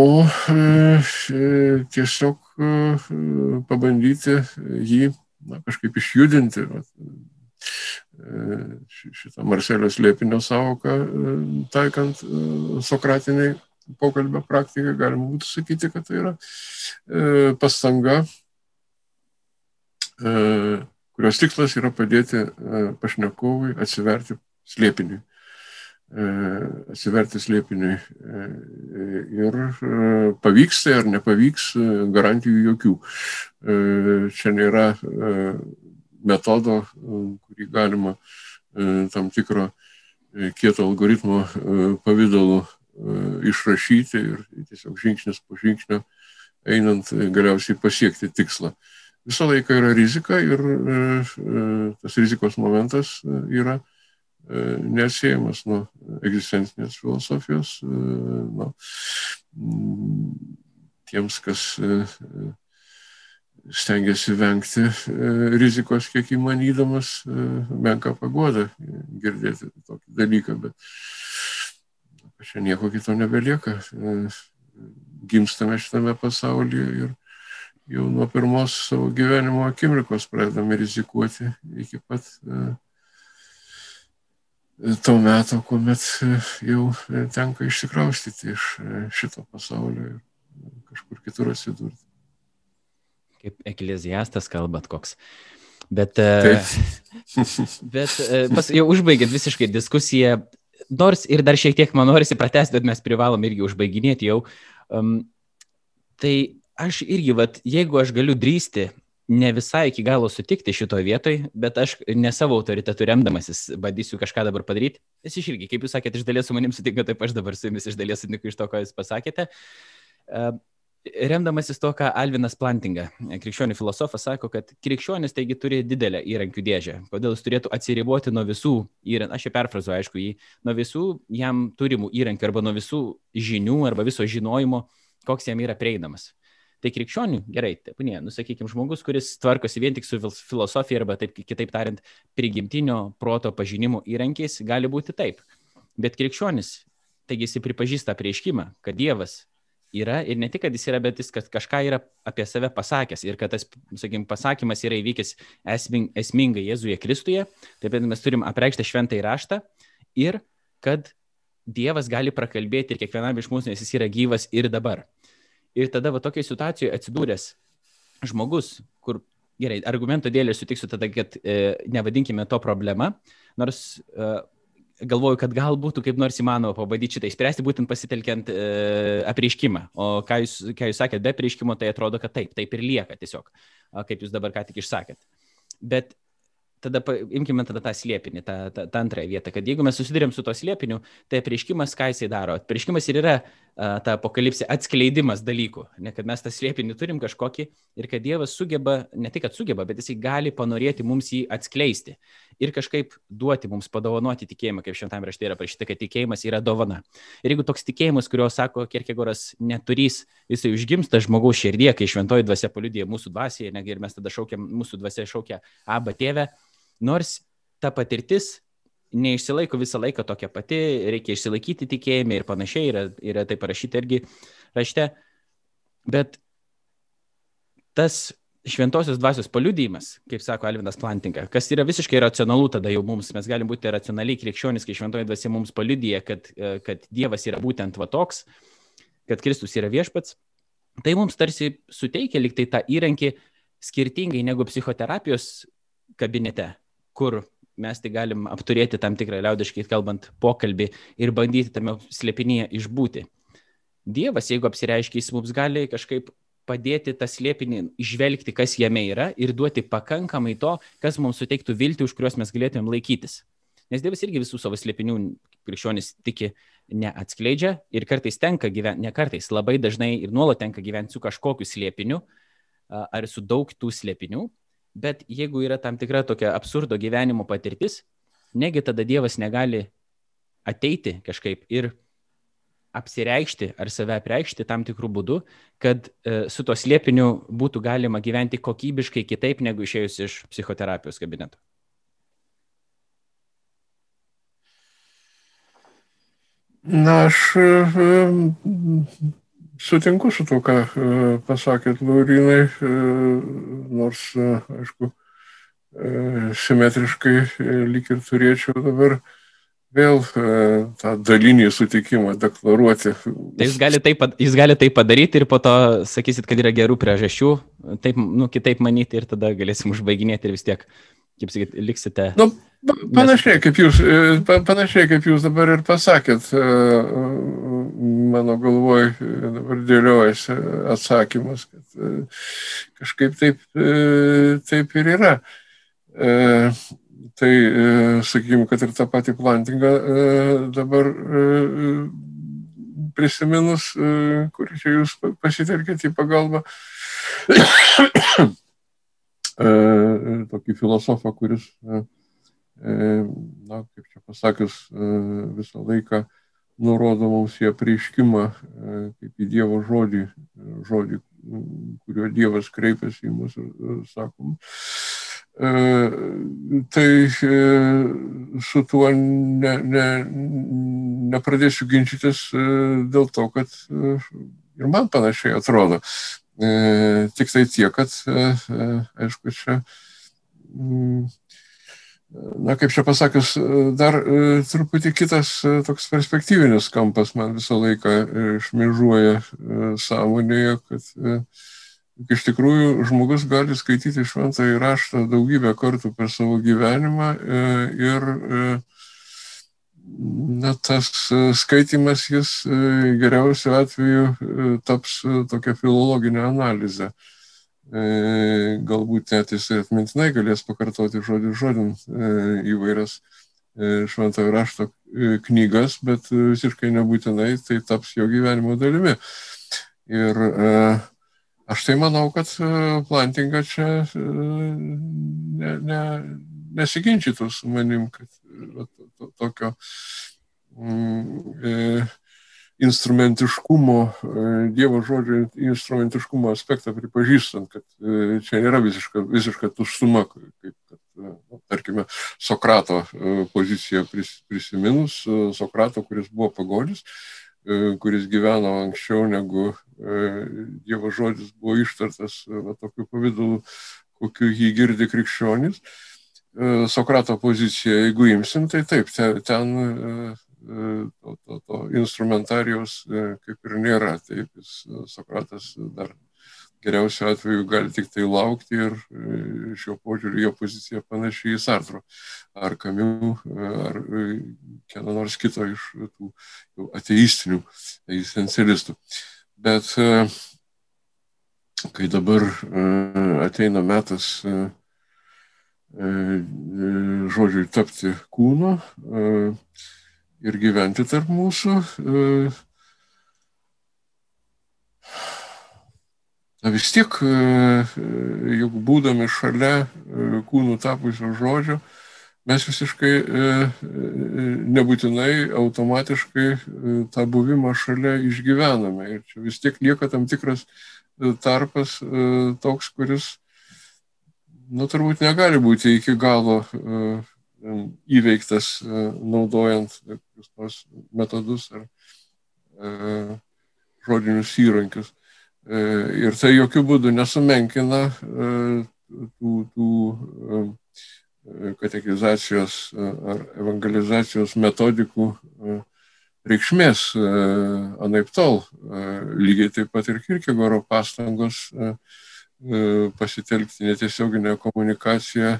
tiesiog pabandyti jį kažkaip išjudinti. Šitą Marselio Slėpinio sąvoką taikant sokratiniai pokalbio praktikai, galima būtų sakyti, kad tai yra pastanga, kurios tikslas yra padėti pašnekovui atsiverti slėpiniui. Ir pavyks tai ar nepavyks, garantijų jokių. Čia nėra metodo, kurį galima tam tikro kieto algoritmo pavidalu išrašyti ir tiesiog žingsnis po žingsnio einant galiausiai pasiekti tikslą. Visą laiką yra rizika ir tas rizikos momentas yra neatsiejamas nuo egzistencinės filosofijos. Tiems, kas stengiasi vengti rizikos kiek įmanydamas, menka paguoda girdėti tokį dalyką, bet čia nieko kito nebelieka. Gimstame šitame pasaulyje ir jau nuo pirmos savo gyvenimo akimirkos pradedame rizikuoti iki pat to meto, kuomet jau tenka išsikraustyti iš šito pasaulio ir kažkur kitur atsidurti. Kaip ekleziastas kalbat koks. Bet jau užbaigiant visiškai diskusiją, nors ir dar šiek tiek man norisi pratęsti, bet mes privalom irgi užbaiginėti jau. Tai aš irgi, jeigu aš galiu drįsti, ne visai iki galo sutikti šitoje vietoje, bet aš ne savo autoritetu remdamasis bandysiu kažką dabar padaryti. Nes iš irgi, kaip jūs sakėte, iš dalies su manim sutinka, taip aš dabar su jumis iš dalies sutinku iš to, ką jūs pasakėte. Remdamasis to, ką Alvinas Plantinga, krikščionių filosofas, sako, kad krikščionis taigi turi didelę įrankių dėžę. Kodėl jis turėtų atsiriboti nuo visų įrankių, aš jau perfrazuoju, aišku, jį, nuo visų jam turimų įrankių arba nuo visų žinių arba viso žinojimo, koks jam yra prieinamas. Tai krikščionių, gerai, sakykime, žmogus, kuris tvarkosi vien tik su filosofija arba taip, kitaip tariant, prigimtinio proto pažinimo įrankiais, gali būti taip. Bet krikščionis, taigi jis pripažįsta apreiškimą, kad Dievas yra ir ne tik, kad jis yra, bet jis kažką yra apie save pasakęs ir kad tas, sakykime, pasakymas yra įvykęs esmingai Jėzuje Kristuje, taip pat mes turim apreikštą šventąjį raštą ir kad Dievas gali prakalbėti ir kiekvienam iš mūsų, nes jis yra gyvas ir dabar. Ir tada tokiai situacijoje atsidūręs žmogus, kur, gerai, argumento dėlį sutiksiu tada, kad nevadinkime to problema, nors galvoju, kad gal būtų kaip nors įmanoma pabandyti šitą išspręsti, būtent pasitelkiant apreiškimą. O ką jūs sakėt, be apreiškimo, tai atrodo, kad taip ir lieka tiesiog, kaip jūs dabar ką tik išsakėt. Bet tada imkime tada tą slėpinį, tą antrąją vietą, kad jeigu mes susidurėm su to slėpiniu, tai apreiškimas, ką jisai daro? Apreiškimas ir yra ta apokalipsė atskleidimas dalykų, ne kad mes tą slėpinį turim kažkokį ir kad Dievas sugeba, ne tik kad sugeba, bet jisai gali panorėti mums jį atskleisti ir kažkaip duoti mums padovanoti tikėjimą, kaip šventame rašte yra parašyta, kad tikėjimas yra dovana. Ir jeigu toks tikėjimas, kurio sako Kierkegoras, neturys, jisai užgimsta žmogaus širdie, kai šventoji dvasia paliudija mūsų dvasiai, ir mes tada šaukiam, mūsų dvasia šaukia Abba tėve, nors ta patirtis neišsilaiko visą laiką tokia pati, reikia išsilaikyti tikėjime ir panašiai, yra tai parašyta irgi rašte, bet tas šventosios dvasios paliudijimas, kaip sako Alvinas Plantinga, kas yra visiškai racionalu tada jau mums, mes galim būti racionaliai krikščionys, kai šventoji dvasia mums paliudija, kad Dievas yra būtent va toks, kad Kristus yra viešpats, tai mums tarsi suteikia lyg tai tą įrankį skirtingai negu psichoterapijos kabinete, kur mes tai galim apturėti tam tikrą liaudiškai kalbant pokalbį ir bandyti tame slėpinyje išbūti. Dievas, jeigu apsireiškia, jis mums gali kažkaip padėti tą slėpinį išvelgti, kas jame yra ir duoti pakankamai to, kas mums suteiktų viltį, už kurios mes galėtumėm laikytis. Nes Dievas irgi visų savo slėpinių krikščionys tiki neatskleidžia ir kartais tenka gyventi, ne kartais, labai dažnai ir nuolat tenka gyventi su kažkokiu slėpiniu ar su daug tų slėpinių. Bet jeigu yra tam tikra tokia absurdo gyvenimo patirtis, negi tada Dievas negali ateiti kažkaip ir apsireikšti ar save apreikšti tam tikrų būdų, kad su to slėpiniu būtų galima gyventi kokybiškai kitaip, negu išėjus iš psichoterapijos kabineto. Na, aš sutinku su to, ką pasakėt, Laurynai, nors, aišku, simetriškai lyg ir turėčiau dabar vėl tą dalinį sutikimą deklaruoti. Tai jūs gali tai padaryti ir po to sakysit, kad yra gerų priežasčių, taip, kitaip manyti ir tada galėsim užbaiginėti ir vis tiek, kaip sakyt, liksite. Panašiai kaip jūs dabar ir pasakėt, mano galvoj dabar dėliojasi atsakymas, kad kažkaip taip ir yra. Tai, sakykime, kad ir tą patį Plantingą dabar prisiminus, kurį čia jūs pasitelkėte į pagalbą, tokį filosofą, kuris, na, kaip čia pasakius, visą laiką nurodo mums į apreiškimą, kaip į Dievo žodį, kuriuo Dievas kreipiasi į mus ir sakom. Tai su tuo nepradėsiu ginčytis dėl to, kad ir man panašiai atrodo. Tik tai tiek, kad, aišku, čia, na, kaip čia pasakius, dar truputį kitas toks perspektyvinis kampas man visą laiką šmėžuoja sąmonėje, kad iš tikrųjų žmogus gali skaityti šventąjį raštą daugybę kartų per savo gyvenimą ir na, tas skaitymas jis geriausiu atveju taps tokia filologinė analizė. Galbūt net jis atmintinai galės pakartoti žodin įvairias šventojo rašto knygas, bet visiškai nebūtinai tai taps jo gyvenimo dalimi. Ir aš tai manau, kad Plantinga čia nesiginčytų su manim, kad tokio instrumentiškumo, Dievo žodžio instrumentiškumo aspektą pripažįstant, kad čia nėra visiška tuštuma, kaip, tarkime, Sokrato poziciją prisiminus, Sokrato, kuris buvo pagonis, kuris gyveno anksčiau negu Dievo žodis buvo ištartas tokiu pavidalu, kokiu jį girdi krikščionys. Sokrato poziciją, jeigu imsim, tai taip, ten to instrumentarijos kaip ir nėra. Taip, Sokratas dar geriausiu atveju gali tik tai laukti ir šio požiūrį jo pozicija panašiai į Sartro ar Camus ar kieno nors kito iš tų ateistinių egzistencialistų. Bet kai dabar ateina metas žodžiui tapti kūnu ir gyventi tarp mūsų, vis tiek, juk būdami šalia kūnų tapusio žodžio, mes visiškai nebūtinai automatiškai tą buvimą šalia išgyvename. Ir čia vis tiek lieka tam tikras tarpas toks, kuris, turbūt negali būti iki galo įveiktas naudojant tos metodus ar žodinius įrankius. Ir tai jokių būdų nesumenkina tų katekizacijos ar evangelizacijos metodikų reikšmės. Anaiptol, lygiai taip pat ir Kierkegaaro pastangos pasitelkti netiesioginę komunikaciją,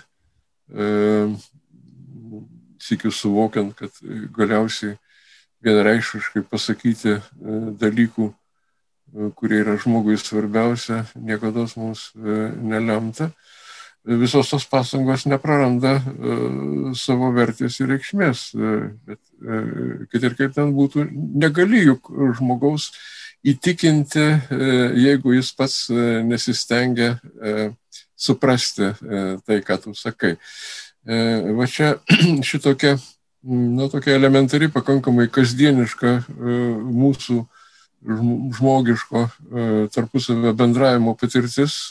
sykiu suvokiant, kad galiausiai vienareikšmiškai pasakyti dalykų, kurie yra žmogui svarbiausia, niekada mums nelemta. Visos tos pastangos nepraranda savo vertės ir reikšmės. Bet kad ir kaip ten būtų, negali juk žmogaus įtikinti, jeigu jis pats nesistengia suprasti tai, ką tu sakai. Va čia šitokia, tokia elementari, pakankamai kasdieniška mūsų žmogiško tarpusavio bendravimo patirtis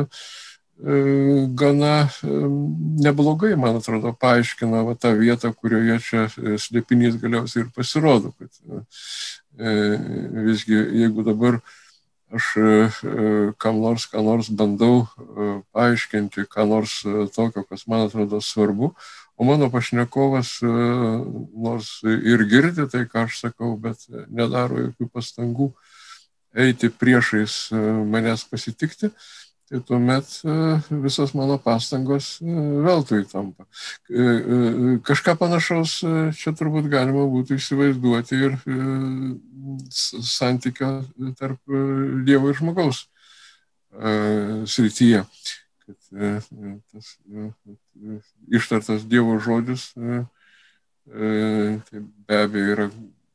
gana neblogai, man atrodo, paaiškina tą vietą, kurioje čia slėpinys galiausiai ir pasirodo. Kad visgi, jeigu dabar aš ką nors bandau paaiškinti, ką nors tokio, kas man atrodo svarbu, o mano pašnekovas nors ir girdi tai, ką aš sakau, bet nedaro jokių pastangų eiti priešais manęs pasitikti, tai tuomet visos mano pastangos veltui tampa. Kažką panašaus čia turbūt galima būtų įsivaizduoti ir santykio tarp Dievo ir žmogaus srityje. Kad tas ištartas Dievo žodis tai be abejo yra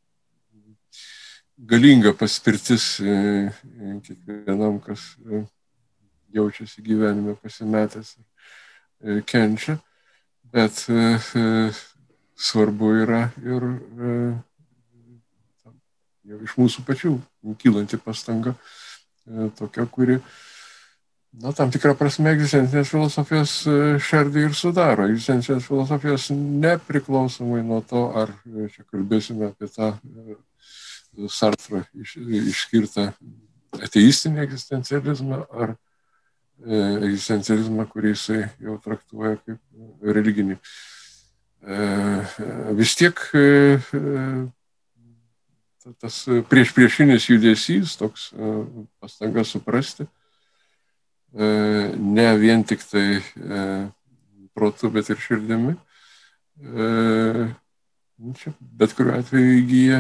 galinga paspirtis kiekvienam, kas jaučiasi gyvenime pasimetęs ir kenčia, bet svarbu yra ir jau iš mūsų pačių kylanti pastanga tokia, kuri tam tikrą prasme egzistencinės filosofijos šerdį ir sudaro. Egzistencinės filosofijos nepriklausomai nuo to, ar čia kalbėsime apie tą Sartrą išskirtą ateistinį egzistencializmą, ar egzistencializmą, kurį jisai jau traktuoja kaip religinį. Vis tiek tas priešinis judesys, toks pastanga suprasti, ne vien tik tai protu, bet ir širdimi, bet kuriuo atveju įgyja,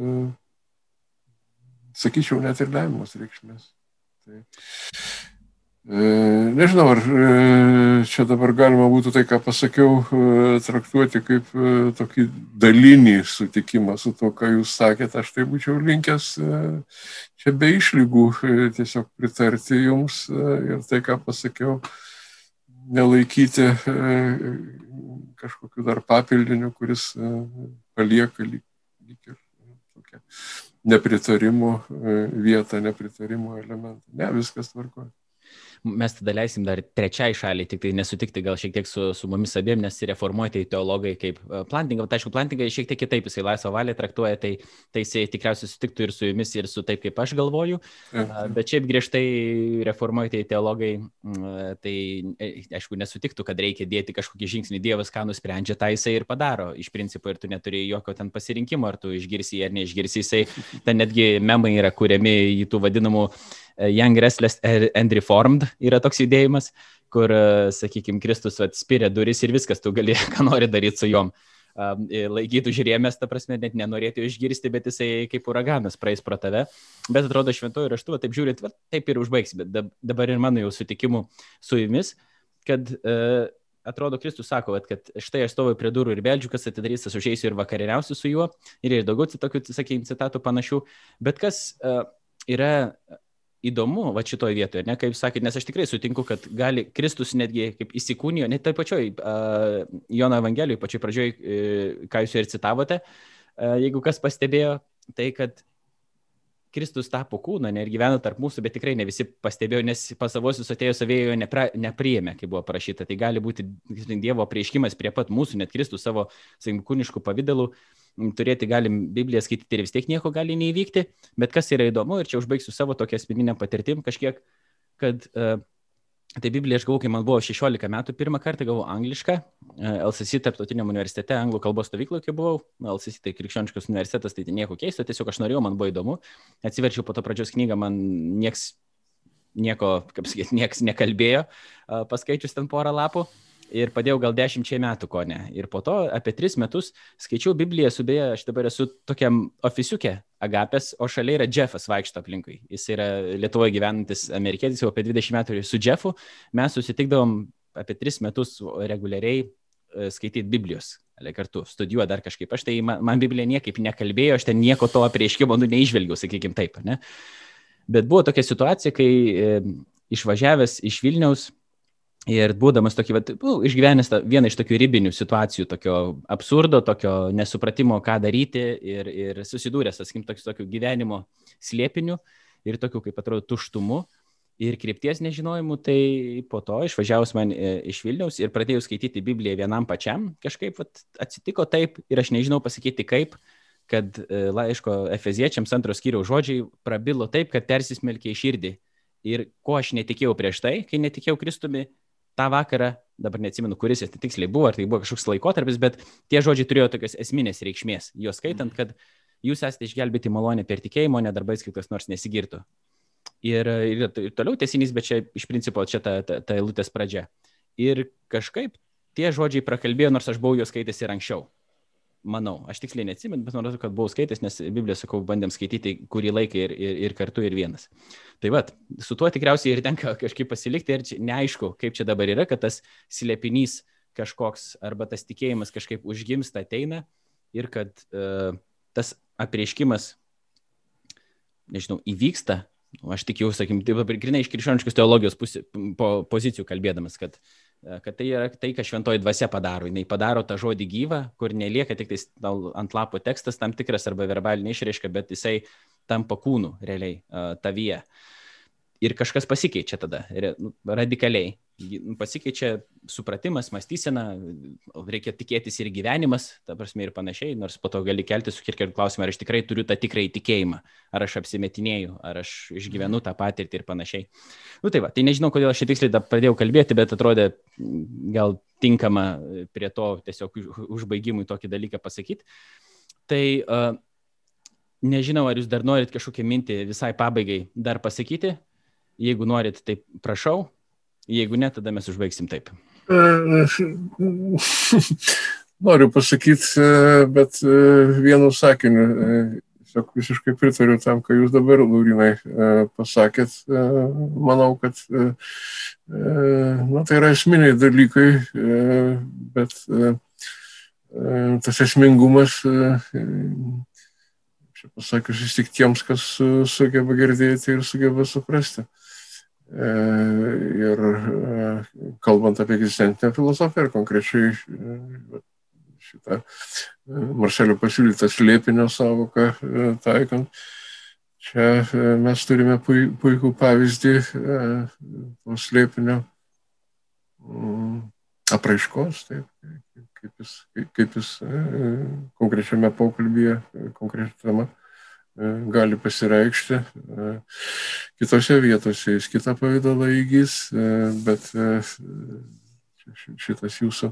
sakyčiau, net ir lemiamos reikšmės. Tai nežinau, ar čia dabar galima būtų tai, ką pasakiau, traktuoti kaip tokį dalinį sutikimą su to, ką jūs sakėte. Aš tai būčiau linkęs čia be išlygų tiesiog pritarti jums ir tai, ką pasakiau, nelaikyti kažkokiu dar papildiniu, kuris palieka lyg ir tokia nepritarimo vietą, nepritarimo elementą. Ne, viskas tvarkoja. Mes tada leisim dar trečiai šaliai, tik tai nesutikti gal šiek tiek su mumis abiem, nes reformuoti teologai kaip Plantinga. Aišku, Plantinga šiek tiek kitaip, jisai laisvą valią traktuoja, tai jisai tikriausiai sutiktų ir su jumis, ir su taip, kaip aš galvoju. Bet šiaip griežtai reformuoti teologai, tai aišku, nesutiktų, kad reikia dėti kažkokį žingsnį. Dievas ką nusprendžia, tą jisai ir padaro. Iš principo, ir tu neturi jokio ten pasirinkimo, ar tu išgirsi ar neišgirsi. Jisai, ten netgi memai yra kuriami į tų vadinamų Young, Restless and Reformed yra toks judėjimas, kur, sakykime, Kristus atspiria duris ir viskas, tu gali, ką nori daryti su jom. Laikytų žiūrėmės, ta prasme, net nenorėtų išgirsti, bet jisai kaip uraganas praeis pro tave. Bet atrodo šventojų raštų, taip žiūrint, taip ir užbaigs. Bet dabar ir mano jau sutikimų su jumis, kad atrodo Kristus sako, kad štai aš stoviu prie durų ir beldžiu, kas atidarys, aš užeisiu ir vakarieniausiu su juo. Ir daugiau tokių, sakykime, citatų panašių. Bet kas yra įdomu va šitoje vietoje, ne, kaip sakėt, nes aš tikrai sutinku, kad gali Kristus netgi kaip įsikūnijo, net tai pačioj Jono Evangelijoje, pačioj pradžioj, ką jūs ir citavote, jeigu kas pastebėjo, tai kad Kristus tapo kūną, ne, ir gyveno tarp mūsų, bet tikrai ne visi pastebėjo, nes pas savosius atėjo savėjo nepriėmė, kaip buvo parašyta. Tai gali būti Dievo apreiškimas prie pat mūsų, net Kristus savo kūniškų pavydalų turėti, galim Bibliją skaityti ir vis tiek nieko gali neįvykti, bet kas yra įdomu, ir čia užbaigsiu savo tokią asmeninę patirtim kažkiek, kad tai Bibliją aš gavau, kai man buvo 16 metų, pirmą kartą gavau anglišką, LCC tarptautiniam universitete, anglų kalbos stovykloje, kai buvau, LCC tai krikščioniškas universitetas, tai nieko keisto, tiesiog aš norėjau, man buvo įdomu, atsiverčiau po to pradžios knygą, man nieks nekalbėjo, paskaičius ten porą lapų. Ir padėjau gal 10 metų, ko ne. Ir po to apie 3 metus skaičiau Bibliją, beje, aš dabar esu tokiam ofisiukė Agapės, o šalia yra Jeffas vaikšto aplinkui. Jis yra Lietuvoje gyvenantis amerikietis, jau apie 20 metų su Jeffu. Mes susitikdavom apie 3 metus reguliariai skaityti Biblijos kartu, studijuoti dar kažkaip. Aš tai, man Biblija niekaip nekalbėjo, aš ten nieko to apreiškimo neižvelgiau, sakykim taip, ne. Bet buvo tokia situacija, kai išvažiavęs iš Vilniaus, ir būdamas tokį, išgyvenęs vieną iš tokių ribinių situacijų, tokio absurdo, tokio nesupratimo, ką daryti, ir susidūręs, sakykim, tokiu gyvenimo slėpiniu ir tokiu, kaip atrodo, tuštumu ir krypties nežinojimu, tai po to išvažiavus man iš Vilniaus ir pradėjau skaityti Bibliją vienam pačiam, kažkaip atsitiko taip ir aš nežinau pasakyti kaip, kad laiško Efeziečiams 2 skyriaus žodžiai prabilo taip, kad persismelkė į širdį. Ir ko aš netikėjau prieš tai, kai netikėjau Kristumi, tą vakarą, dabar neatsimenu, kuris jis tiksliai buvo, ar tai buvo kažkoks laikotarpis, bet tie žodžiai turėjo tokios esminės reikšmės, juos skaitant, kad jūs esate išgelbėti malonę per tikėjimo, ne darbais, kaip kas nors nesigirtų. Ir toliau tęsinys, bet čia iš principo čia ta eilutės pradžia. Ir kažkaip tie žodžiai prakalbėjo, nors aš buvau juos skaitęs ir anksčiau. Manau, aš tiksliai neatsimenu, bet manau, kad buvau skaitęs, nes Bibliją, sakau, bandėm skaityti kurį laiką ir kartu ir vienas. Tai vat, su tuo tikriausiai ir tenka kažkaip pasilikti ir neaišku, kaip čia dabar yra, kad tas slėpinys kažkoks arba tas tikėjimas kažkaip užgimsta, ateina ir kad tas apreiškimas, nežinau, įvyksta. Aš tikiu, sakykim, taip grinai iš krikščioniškos teologijos pozicijų kalbėdamas, kad tai yra tai, ką šventoji dvasia padaro. Jis padaro tą žodį gyvą, kur nelieka tik ant lapo tekstas tam tikras arba verbalinė išraiška, bet jisai tampa kūnu realiai tavyje. Ir kažkas pasikeičia tada, radikaliai. Pasikeičia supratimas, mąstysena, reikia tikėtis ir gyvenimas, ta prasme ir panašiai, nors po to gali kelti su Kierkegaardu klausimą, ar aš tikrai turiu tą tikrąjį tikėjimą, ar aš apsimetinėju, ar aš išgyvenu tą patirtį ir panašiai. Tai va, tai nežinau, kodėl aš tiksliai pradėjau kalbėti, bet atrodė gal tinkama prie to tiesiog užbaigimui tokį dalyką pasakyti. Tai nežinau, ar jūs dar norit kažkokią mintį visai pabaigai dar pasakyti. Jeigu norit, tai prašau. Jeigu ne, tada mes užbaigsim taip. Noriu pasakyti, bet vienu sakiniu, tiesiog visiškai pritariu tam, ką jūs dabar, Laurynai, pasakėt. Manau, kad tai yra esminiai dalykai, bet tas esmingumas, čia pasakius, vis tik tiems, kas sugeba girdėti ir sugeba suprasti. Ir kalbant apie egzistencinę filosofiją ir konkrečiai šitą Marselio pasiūlytą slėpinio sąvoką taikant, čia mes turime puikų pavyzdį to slėpinio apraiškos, kaip jis konkrečiame pokalbyje, konkrečia tema gali pasireikšti. Kitose vietose jis kitą pavidalą įgys, bet šitas jūsų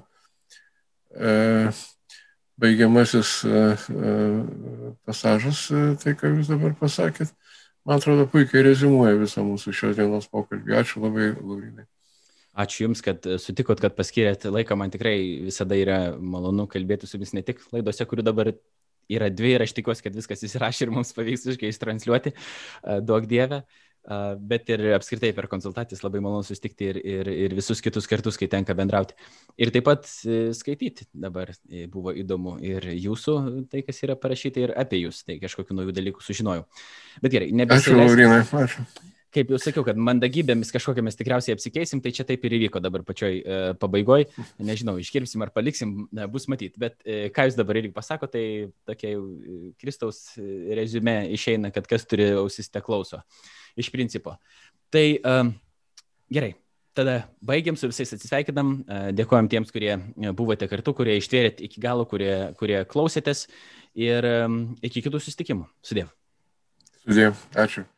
baigiamasis pasažas, tai ką jūs dabar pasakėt, man atrodo puikiai reziumuoja visą mūsų šios dienos pokalbį. Ačiū labai, Laurynai. Ačiū Jums, kad sutikot, kad paskyrėt laiką. Man tikrai visada yra malonu kalbėti su Jumis ne tik laidose, kurių dabar yra 2 ir aš tikiuosi, kad viskas įsirašė ir mums pavyks visiškai ištransliuoti, duok Dieve, bet ir apskritai per konsultacijas labai malonu susitikti ir visus kitus kartus, kai tenka bendrauti. Ir taip pat skaityti dabar buvo įdomu ir jūsų, tai kas yra parašyta, ir apie jūs, tai kažkokių naujų dalykų sužinojau. Bet gerai, Ačiū, Laurynai, ačiū. kaip jau sakiau, kad mandagybėmis kažkokiamis tikriausiai apsikeisim, tai čia taip ir įvyko dabar pačioj pabaigoj. Nežinau, iškirpsim ar paliksim, bus matyti. Bet ką jūs dabar irgi pasako, tai tokia jau Kristaus reziumė išeina, kad kas turi ausis te klauso. Iš principo. Tai gerai. Tada baigiam, su visais atsisveikinam, dėkojam tiems, kurie buvote kartu, kurie ištvėrėt iki galo, kurie klausėtės ir iki kitų susitikimų. Sudiev. Sudiev, ačiū.